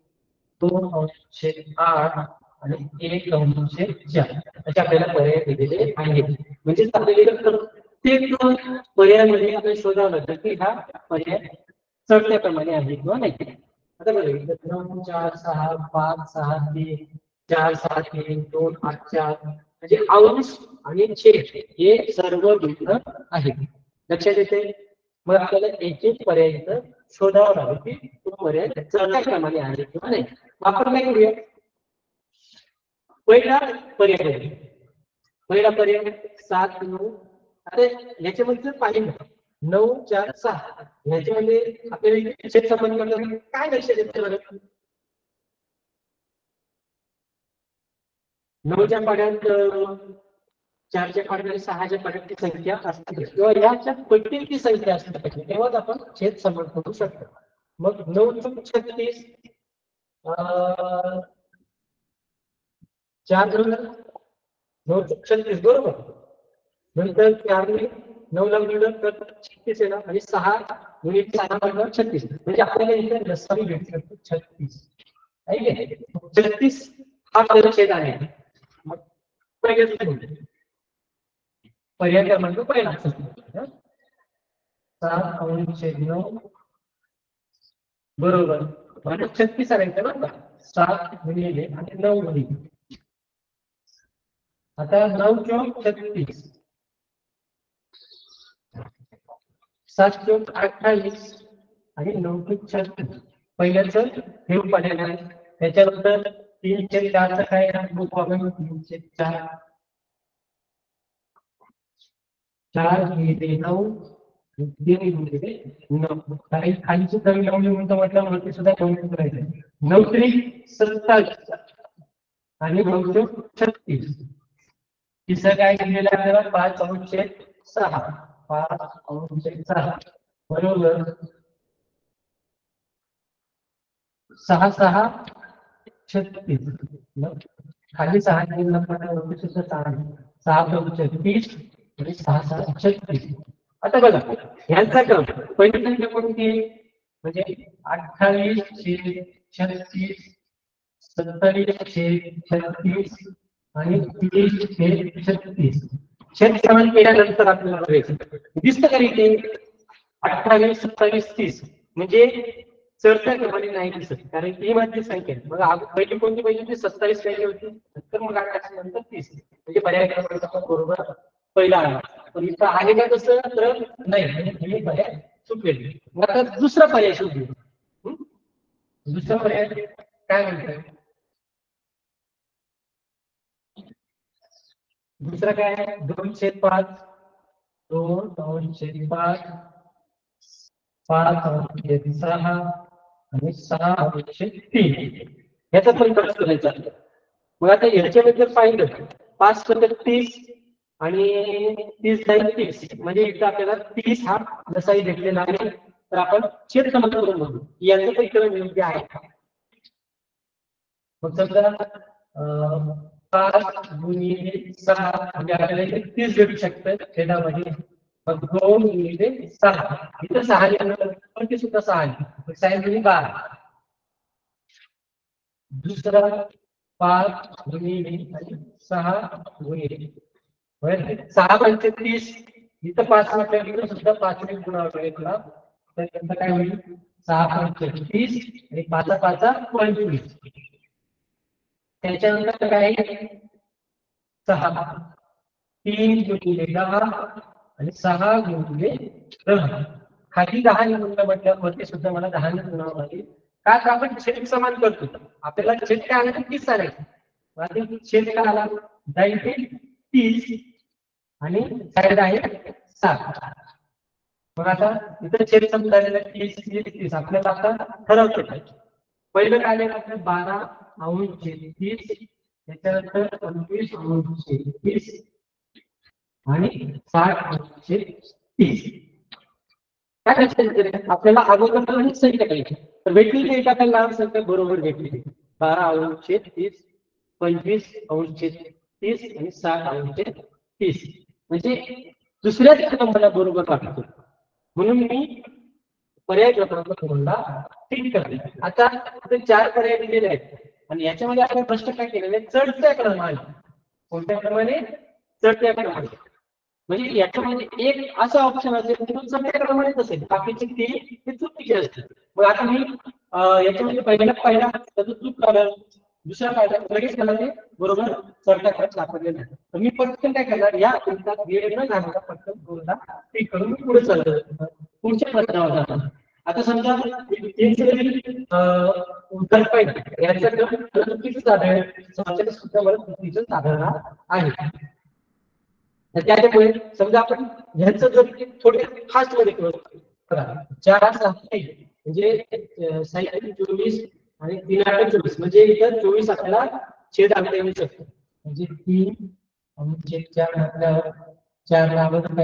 2/8 आणि 1/4 असे आपल्याला पर्याय दिलेले आहेत. म्हणजे आपल्याला प्रत्येक पर्यायामध्ये आपल्याला शोधावं लागतं की हा पर्याय चढत्या क्रमाने आहे किंवा नाही. आता बघा 9, 4, 6, 5, 6, 3, 4, 6, 3, 2, 8, 4 म्हणजे अंश आणि छेद हे सर्व भिन्न आहेत. लक्षात येते. मग आपल्याला एक एक पर्याय इथं शोधावा लागेल की तो पर्याय चढत्या क्रमाने आहे किंवा नाही. आपण काय करूया, पहिला पर्याय बघूया. पहिला पर्याय 7, 9. आता याच्यामध्ये जर पाहिलं 9, 4, 6 याच्यामध्ये आपल्याला छेद संबंध काय लक्षात येते बरं? 9च्या पाड्यात 4च्या पाड्यात आणि 6च्या पाड्यात ती संख्या असते किंवा याच्या पटीत ती संख्या असते पाहिजे तेव्हाच आपण छेद संबंध करू शकतो. मग 9×36 4 9×36 बरोबर. नंतर 4ने 9ला गुणलं तर 36 येणार आणि 6 गुणिले 6 बरोबर 36. म्हणजे आपल्याला इथे लसावी भेटली 36 आहे की 36 हा परिच्छेद आहे. मग पर्याय क्रमांक पहिला 7/9 बरोबर. म्हणजे 36 आणायचं बरं का. 7 गुणिले आणि 9 गुणिले. आता 9×36 7 × 28 आणि 9×36 पहिल्याचं हे पडलेलं आहे. त्याच्यानंतर 3/4 काय बघू आपण. 3/4 4 गुणिले 9 3 गुणिले 9 काही खालीची कमी लावली म्हणतो म्हटल्यावरती सुद्धा कमी करायचं. 9×3 = 27 आणि 9×36 तिसरं काय दिलेलं आहे आपल्याला 5/6 5/6 बरोबर. 6 6 36 खाली 6 वरती सुद्धा 6 6 6 6 36. आता बघा ह्यांचा क्रम पहिली संख्या कोणती म्हणजे 28/36 27/36 आणि 30/36 छेद समान केल्यानंतर आपल्याला दिसतं का इथे 28 27 30 म्हणजे चढत्या क्रमाने नाही दिसत कारण ही माझी संख्या आहे. मग पहिली कोणती पाहिजे होती 27 पाहिजे होती नंतर मग 28 नंतर 30 म्हणजे पर्याय क्रमांक आपण बरोबर पहिला आला. पण इथं आहे का तसं तर नाही म्हणजे हे पर्याय चुकलेले. मग आता दुसरा पर्याय शोधू. दुसरा पर्याय काय म्हणतात दुसरा काय 2/5 2/5 5/6 आणि 6/3 याचा पण खर्च करायचा. मग आता याच्यामध्ये जर पाहिलं 5×30 आणि 30/30 म्हणजे इथं आपल्याला 30 हा जसाही भेटलेला आहे तर आपण छेद संबंध करून बघू याचं काही क्रम योग्य आहे का. मग समजा 5 गुणिले 6 म्हणजे आपल्याला इथे 30 भेटू शकतं छेदामध्ये. मग 2 गुणिले 6 इथं 6 पण ते सुद्धा 6 साईन गुणिले 12. दुसरा 5 गुणिले आणि 6 गुणिले 6/30 इथं 5 म्हटल्यानंतर सुद्धा 5 ने गुणाकार घेतला तर त्याचं काय होईल 6/30 आणि 5/5 = 25. त्याच्यानंतर काय 6 3 गुणिले 10 आणि 6 गुणिले 10 खाली 10 निघून म्हटल्यावरती सुद्धा मला 10 ने गुणावं लागेल का तर आपण छेद समान करतो. आपल्याला छेद काय आला 30 आला छेद काय आला जाईल ते 30 आणि साईड आहे 7. मग आता इथं छेद समजायला 30 आपल्याला आता ठरवतो पहिलं काय आहे आपलं 12/30 त्याच्यानंतर 25/30 आणि 60/30 काय आपल्याला अगोदर संख्या करायची तर भेटली एक आपल्याला लहान संख्या बरोबर भेटली 12/30 25/30 आणि 60/30 म्हणजे दुसऱ्याच क्रमाला बरोबर वाटतो, म्हणून मी पर्याय क्रमांक 2ला टिक करते. आता इथे 4 पर्याय दिलेले आहेत आणि याच्यामध्ये आपण प्रश्न काय केलेले, चढत्या क्रमाने, कोणत्या क्रमाने, चढत्या क्रमाने. म्हणजे याच्यामध्ये एक असा ऑप्शन असेल की तो चढत्या क्रमानेच असेल, बाकीचे 3 हे चुकीचे असतील. मग आता मी याच्यामध्ये पहिला त्याचं चूक काढलं, दुसरा काढला, लगेच मला ते बरोबर चढत्या क्रमात सापडलेलं आहे. तर मी पटकन काय करणार, या अंकात वेळ न घालवता पटकन 2ला टिक करून मी पुढे चाललो, पुढच्या प्रश्नावर जाणार. आता समजा उत्तर पाहिजे, याचं चुकीचं आढळेल, सुद्धा मला चुकीचं आढळणार आहे. त्याच्यामुळे समजा आपण ह्याचं जर थोडे फास्ट मध्ये करा, 4 म्हणजे साहित्य 24 आणि 3 8 24, म्हणजे इथं 24 आपल्याला छेद आणता येऊ शकतो. म्हणजे 3 आणि छेद 4 आपल्यावर 4 लावत काय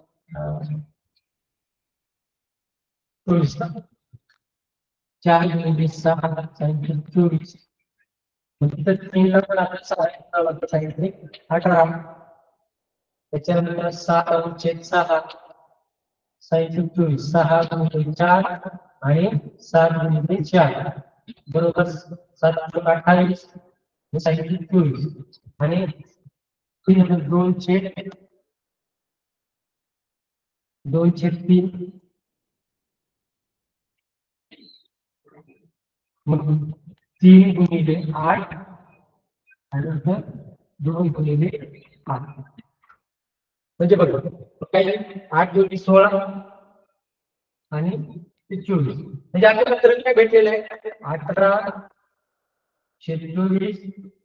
24, 4 गुणिले 6 साहित्य 24, म्हणजे 3ला पण आपण 6 सांगितले 18, त्याच्यानंतर 6/6 साहित्य 24, 6 गुणिले 4 आणि 7 गुणिले 4 बरोबर 7 28 साहित्य 24 आणि 2/3 मग 3 गुणिले 8 आणि 2 गुणिले 8, म्हणजे बघा काय 8 जोडी 16 आणि 24, म्हणजे आपल्याला उत्तर काय भेटलेलं आहे, 18/24,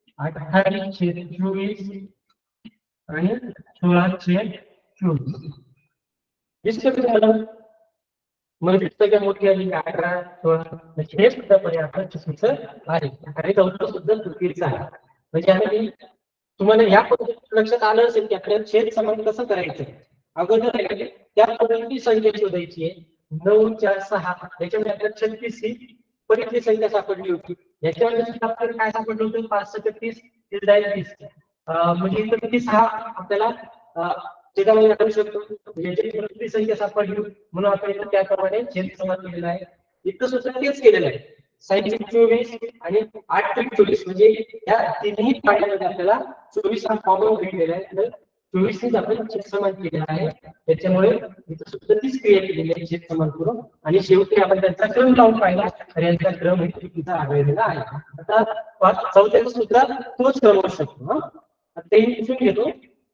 28/24 आणि 16/24. दिसतं तुम्हाला, मला दिसतं का मोठी आली 18 16, हे सुद्धा पर्याय चुकीचं आहे आणि चौथं सुद्धा चुकीचं आहे. म्हणजे आता तुम्हाला या पद्धतीत लक्षात आलं असेल की आपल्याला छेद समान कसं करायचं. अगोदर त्या पद्धतीची संख्या शोधायची आहे, 9 4 6, त्याच्यामध्ये आपल्याला 36 ही परिचय संख्या सापडली होती. याच्यामध्ये आपल्याला काय सापडलं होतं, 5 7 30 30, म्हणजे इथं किती 6 आपल्याला छेदामध्ये दाखवू शकतो, याची परिचय संख्या सापडली म्हणून आपण इथं त्याप्रमाणे छेद समान केलेला आहे. इथं सुद्धा तेच केलेलं आहे, साहित्य 24 आणि 8/24, म्हणजे या तिन्ही पाड्यामध्ये आपल्याला 24 हा कॉमन भेटलेला आहे, तर 24 आपण छेद समान केलेला आहे. त्याच्यामुळे इथं सुद्धा तीच क्रिया केलेली आहे छेद समान करून, आणि शेवटी आपण त्यांचा क्रम लावून पाहिला तर यांचा क्रम चुकीचा आढळलेला आहे. आता चौथ्याचा सुद्धा तोच क्रम असू शकतो. ते लिहून घेतो.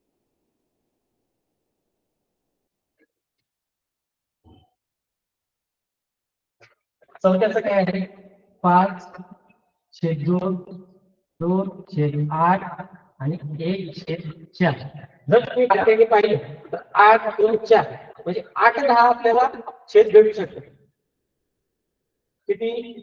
चौथ्याचं काय आहे, 5/2, 2/8 आणि 1/4. जर तुम्ही बाकीचे पाहिले तर 8 2 4, म्हणजे 8 10 आपल्याला छेद भेटू शकतो. किती,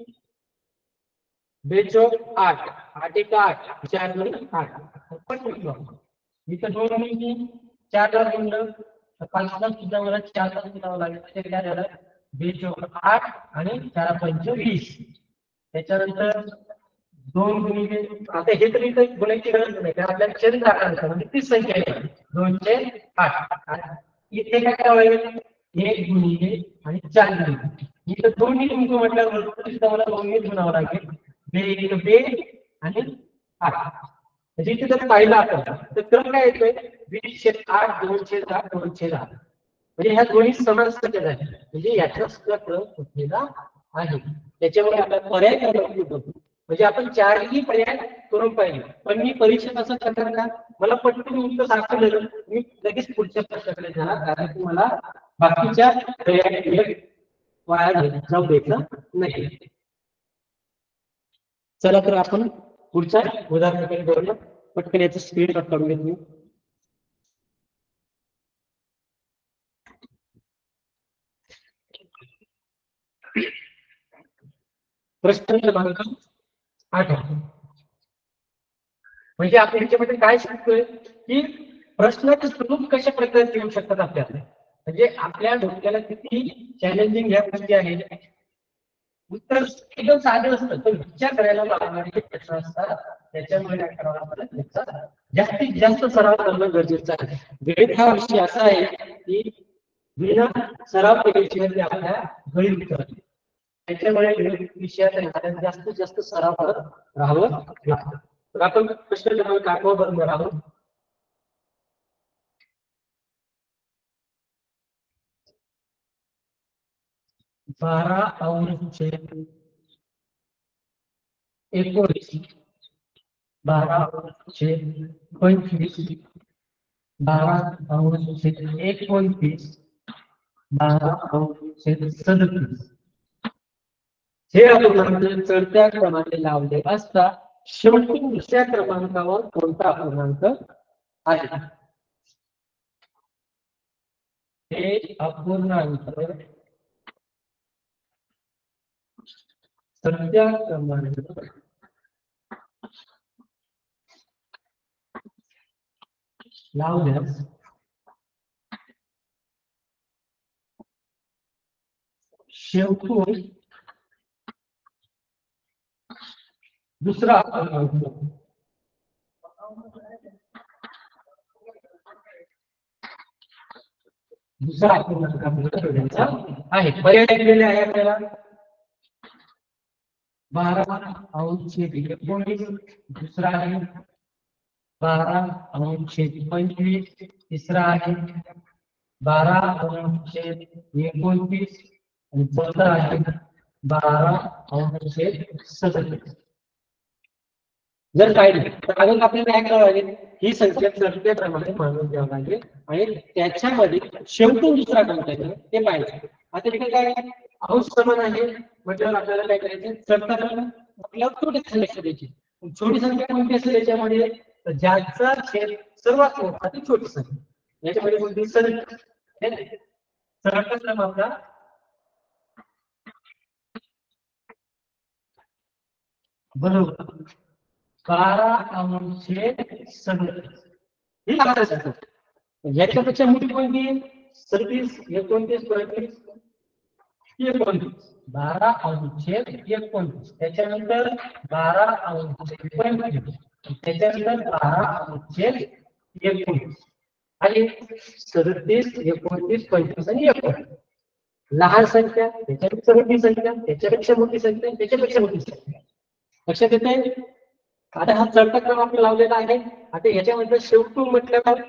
2 8, 8 1 8, 4 2 8. इथं 2 आणि 4 ला गुणलं तर 5 ला सुद्धा मला 4 ला गुणावं लागेल, म्हणजे काय झालं 2 8 आणि 4 5 20. त्याच्यानंतर 2 गुणिले, आता हे तरी गुणायची गरज नाही कारण आपल्याला छेद दाखवायचा, म्हणजे तीच संख्या आहे 2/8. इथे काय करावं लागेल, 1 गुणिले आणि 4 गुणिले, इथं दोन्ही तुमचं म्हटल्यावर मला 2 गुणावं लागेल, 2 आणि 8. म्हणजे इथे जर पाहिलं आपण तर क्रम काय येतोय, 20/8 2/8 2/8, म्हणजे ह्या दोन्ही समान संख्या झाल्या, म्हणजे याचा सुद्धा क्रम चुकलेला आहे. त्याच्यामुळे आपल्याला पर्याय क्रमांक होतो, म्हणजे आपण 4ही पर्याय करून पाहिजे. पण मी परीक्षेत असं करणार का, मला पटकन उत्तर सापडलं मी लगेच पुढच्या प्रश्नाकडे जाणार, कारण की मला बाकीच्या पर्याय वाया जाऊ द्यायचं नाही. चला तर आपण पुढच्या उदाहरणाकडे बघूया. पटकन याचं स्क्रीनशॉट काढून घेतो. प्रश्न क्रमांक 8. म्हणजे आपण याच्यामध्ये काय शिकतोय की प्रश्नाचे स्वरूप कशा प्रकारे येऊ शकतात आपल्याला, म्हणजे आपल्या डोक्याला किती चॅलेंजिंग ह्या गोष्टी आहेत. उत्तर एकदम साधं असतं, पण विचार करायला लागणारे प्रश्न असतात. त्याच्यामुळे काय करावं लागतं, त्याचा जास्तीत जास्त सराव करणं गरजेचं आहे. गणित हा विषय असा आहे की बिना सराव केल्याशिवाय ते आपल्या गळी उतरते. त्याच्यामुळे गणित विषयात आपल्याला जास्तीत जास्त सराव करत राहावं लागतं. तर आपण प्रश्न क्रमांक 8 बघणार आहोत. बारा अंशचे 19, 12/25, 12/29, 12/37 हे अपूर्णांक चढत्या क्रमाने लावले असता शेवटी दुसऱ्या क्रमांकावर कोणता अपूर्णांक आहे? हे अपूर्णांक चढत्या क्रमाने लावल्यास शेवटून दुसरा अपूर्णांक आपल्याला शोधायचा आहे. पर्याय दिलेले आहे आपल्याला 12/19, दुसरा आहे 12/25, तिसरा आहे 12/29 आणि चौथा आहे 12/37. जर पाहिजे तर अजून आपल्याला काय करावं लागेल, ही संख्या चढत्या क्रमाने मानून घ्यावं लागेल आणि त्याच्यामध्ये शेवटून दुसरा कोणता आहे ते पाहिजे. आता इकडे काय अंश समान आहे म्हटल्यावर आपल्याला काय करायचं, चढता क्रम आपल्याला छोटी संख्या द्यायची. छोटी संख्या कोणती असेल याच्यामध्ये, तर ज्याचा छेद सर्वात मोठा ती छोटी संख्या. याच्यामध्ये कोणती चढता क्रम आपला बरोबर 12/37. याच्यापेक्षा मोठी कोणती, 37, 29, 35, 29. 12/29, त्याच्यानंतर 12/25, त्याच्यानंतर 12/29 आणि 37, 29, 25 आणि 29. लहान संख्या, त्याच्यापेक्षा मोठी संख्या, त्याच्यापेक्षा मोठी संख्या, त्याच्यापेक्षा मोठी संख्या. लक्षात येते. आता हा चढता क्रम आपण लावलेला आहे. आता याच्यामध्ये शेवटून म्हटल्यावर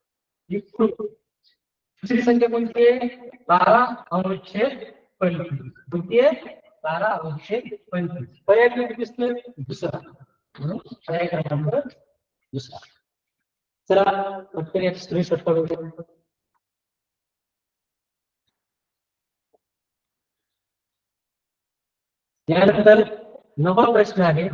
दुसरी संख्या कोणती आहे, 12/25. कोणती आहे, 12/25. पर्याय किती दिसतोय, दुसरा. पर्याय क्रमांक दुसरा. चला पटकन याची स्क्रीनशॉट काढून घ्या. यानंतर 9वा प्रश्न आहे.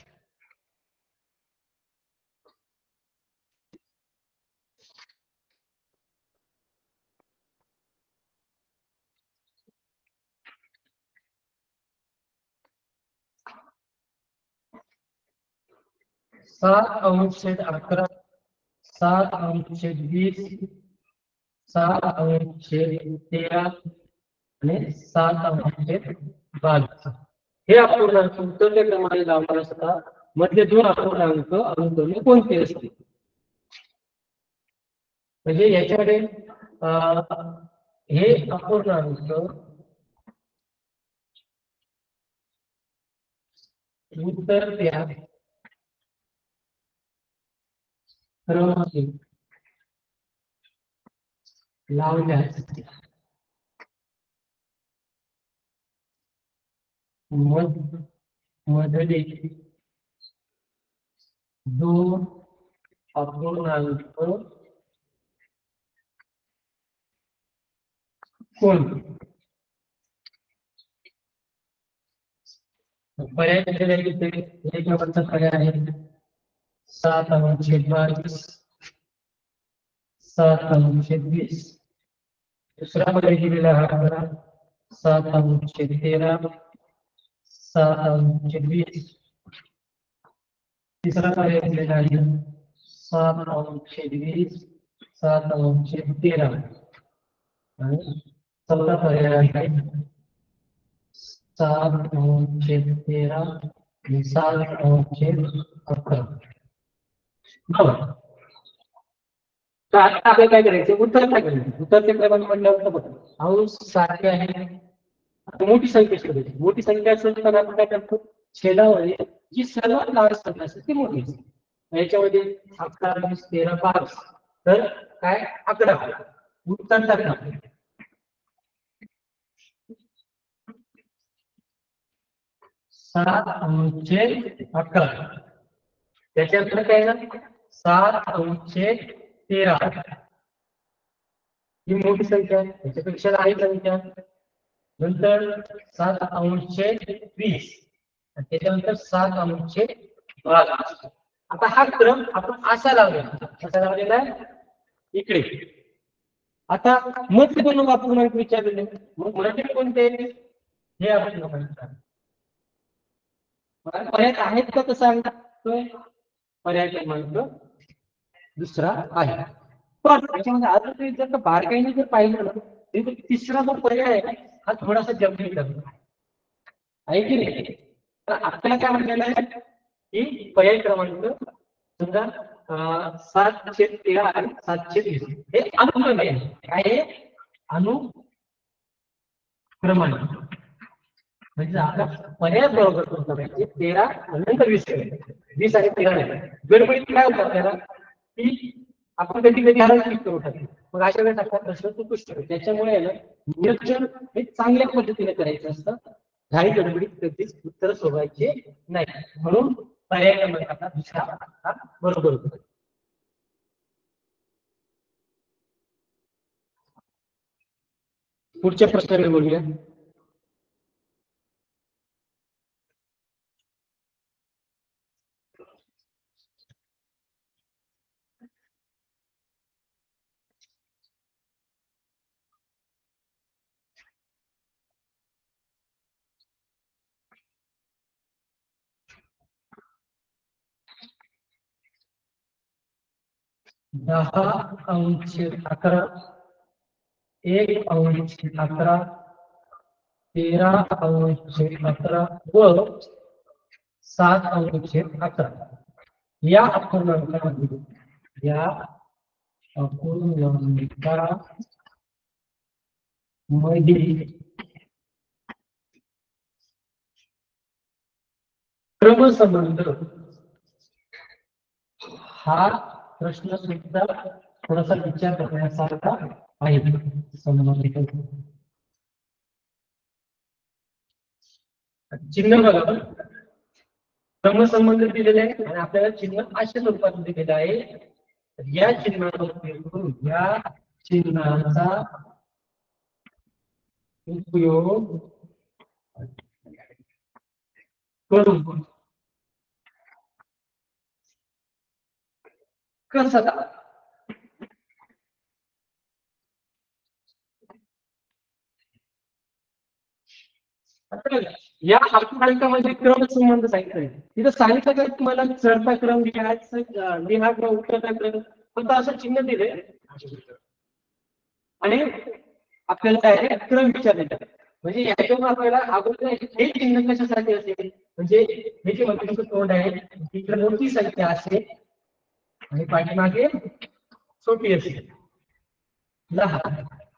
सात अंश 11, 7/20, 7/13 आणि 7/22. हे अपूर्णांक उतरत्या क्रमाने लावणार असता मध्ये दोन अपूर्णांक अनुक्रमे कोणते असतील. म्हणजे याच्याकडे हे अपूर्णांक उतरत्या क्रमाने लावल्यास मधले दोन अपूर्णांक कोणते. पर्याय दिलेले आहे की एक नंबरचा पर्याय आहे 7/22, 7/20. दुसरा पर्याय दिलेला आहे आपल्याला 7/13, 7/20. तिसरा पर्याय दिलेला आहे 7/20, 7/13 आणि चौथा पर्याय आहे 7/13, 7/11. बरोबर. तर आता आपल्याला काय करायचं, उत्तर काय करायचं, उत्तरचे क्रमांक म्हटल्यावर बघा अंश सारखे आहे. आता मोठी संख्या शोधायची. मोठी संख्या शोधताना आपण काय करतो, छेदामध्ये जी सर्वात लहान संख्या असते ती मोठी असते. याच्यामध्ये 11, 20, 13, 22 तर काय 11. उत्तर टाका 7/11. त्याच्यानंतर काय ना 7/13. ही मोठी संख्या आहे, त्याच्यापेक्षा लहान संख्या. नंतर 7/20 आणि त्याच्यानंतर 7/12. आता हा क्रम आपण असा लावलेला आहे इकडे. आता मग ते दोन वापरून विचारलेले मग मराठी कोणते हे आपण पर्याय आहेत का कसं सांगतोय. पर्याय क्रमांक दुसरा आहे. पण त्याच्यामध्ये आता तुम्ही जर का बारकाईने जर पाहिलं ना तर तिसरा जो पर्याय आहे हा थोडासा जटिल आहे की नाही. तर आपल्याला काय म्हटलेलं आहे की पर्याय क्रमांक समजा 7/13 आणि 7/20 हे अनुक्रम आहे. काय आहे अनुक्रमांक. म्हणजे आपला पर्याय बरोबर करायचे 13 नंतर 20 करायचे. 20 आणि 13 नाही. गडबडीत काय होतं आपल्याला की आपण कधी कधी क्लिक करू टाकतो. मग अशा वेळेस आपला प्रश्न चुकू शकतो. त्याच्यामुळे नियोजन हे चांगल्या पद्धतीने करायचं असतं. घाई गडबडीत कधीच उत्तर शोधायचे नाही. म्हणून पर्याय क्रमांक आपला दुसरा हा बरोबर होतो. पुढच्या प्रश्नाकडे बोलूया. दहा अंश 11, 1/11, 13/11 व 7/11 या अपूर्णांकामध्ये क्रमसंबंध हा प्रश्न सुद्धा थोडासा विचार करण्यासारखा आहे. चिन्ह बघा, क्रमसंबंध दिलेले आहे आणि आपल्याला चिन्ह अशा स्वरूपात दिलेलं आहे. या चिन्हाचा उपयोग करून कसा या अपूर्णांकामध्ये क्रमसंबंध सांगितलं. तिथं सांगितलं का तुम्हाला चढता क्रम लिहायचा, लिहा क्रम, उतरता क्रम, फक्त असं चिन्ह दिले आणि आपल्याला काय क्रम विचारलेला. म्हणजे याच्यावर आपल्याला अगोदर हे चिन्ह कशासाठी असेल, म्हणजे हे जे मधलं तोंड आहे तिकडे मोठी संख्या असेल आणि पाठीमागे छोटी असेल लहान.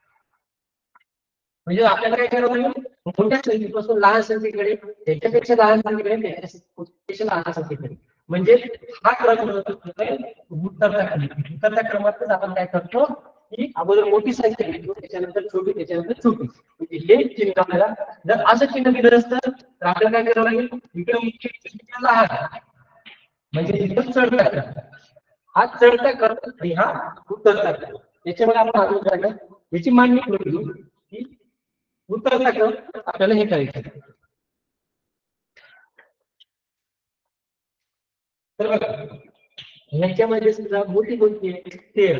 म्हणजे आपल्याला काय करावं लागेल, मोठ्या संख्येपासून लहान संख्येकडे, त्याच्यापेक्षा लहान संख्येकडे, त्याच्यापेक्षा लहान संख्येकडे, म्हणजे हा क्रम उतरत्या क्रमातच आपण काय करतो की अगोदर मोठी संख्या घेतो, त्याच्यानंतर छोटी, त्याच्यानंतर छोटी. म्हणजे हे चिन्ह आपल्याला जर असं चिन्ह दिलं असतं तर आपल्याला काय करावं लागेल, इकडे लहान म्हणजे इकडे चढता क्रम, हा चढता क्रम आणि हा उतरता क्रम. याच्यामध्ये आपण अगोदर याची मांडणी करू की उतरता क्रम आपल्याला हे करायचं. तर बघा याच्यामध्ये सुद्धा मोठी कोणती आहे,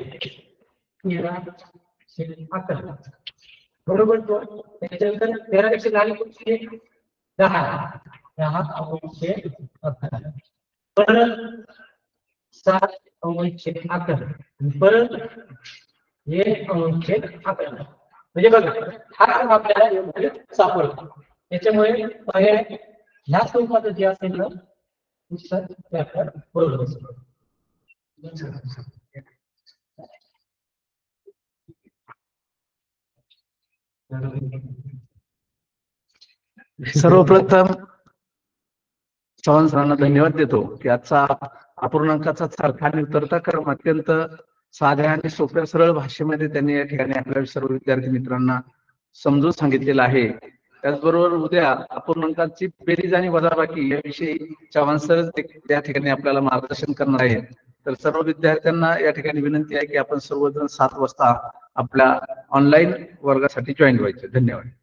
13/11 बरोबर. त्याच्यानंतर 13पेक्षा लहान कोणती आहे, 10/11 परत 7/11 परत 1/11. म्हणजे बघा हा आपल्याला सापडतो. त्याच्यामुळे पर्याय ह्या स्वरूपात जे असेल ना पुस्तक ते आपल्याला बरोबर असेल. सर्वप्रथम चव्हाण सरांना धन्यवाद देतो की आजचा अपूर्णांकाचा चरखा आणि उतरता क्रम अत्यंत साध्या आणि सोप्या सरळ भाषेमध्ये त्यांनी या ठिकाणी आपल्या सर्व विद्यार्थी मित्रांना समजून सांगितलेलं आहे. त्याचबरोबर उद्या अपूर्णांकांची बेरीज आणि वजाबाकी याविषयी चव्हाण सर या ठिकाणी आपल्याला मार्गदर्शन करणार आहेत. तर सर्व विद्यार्थ्यांना या ठिकाणी विनंती आहे की आपण सर्वजण 7 वाजता आपल्या ऑनलाईन वर्गासाठी जॉईन व्हायचे. धन्यवाद.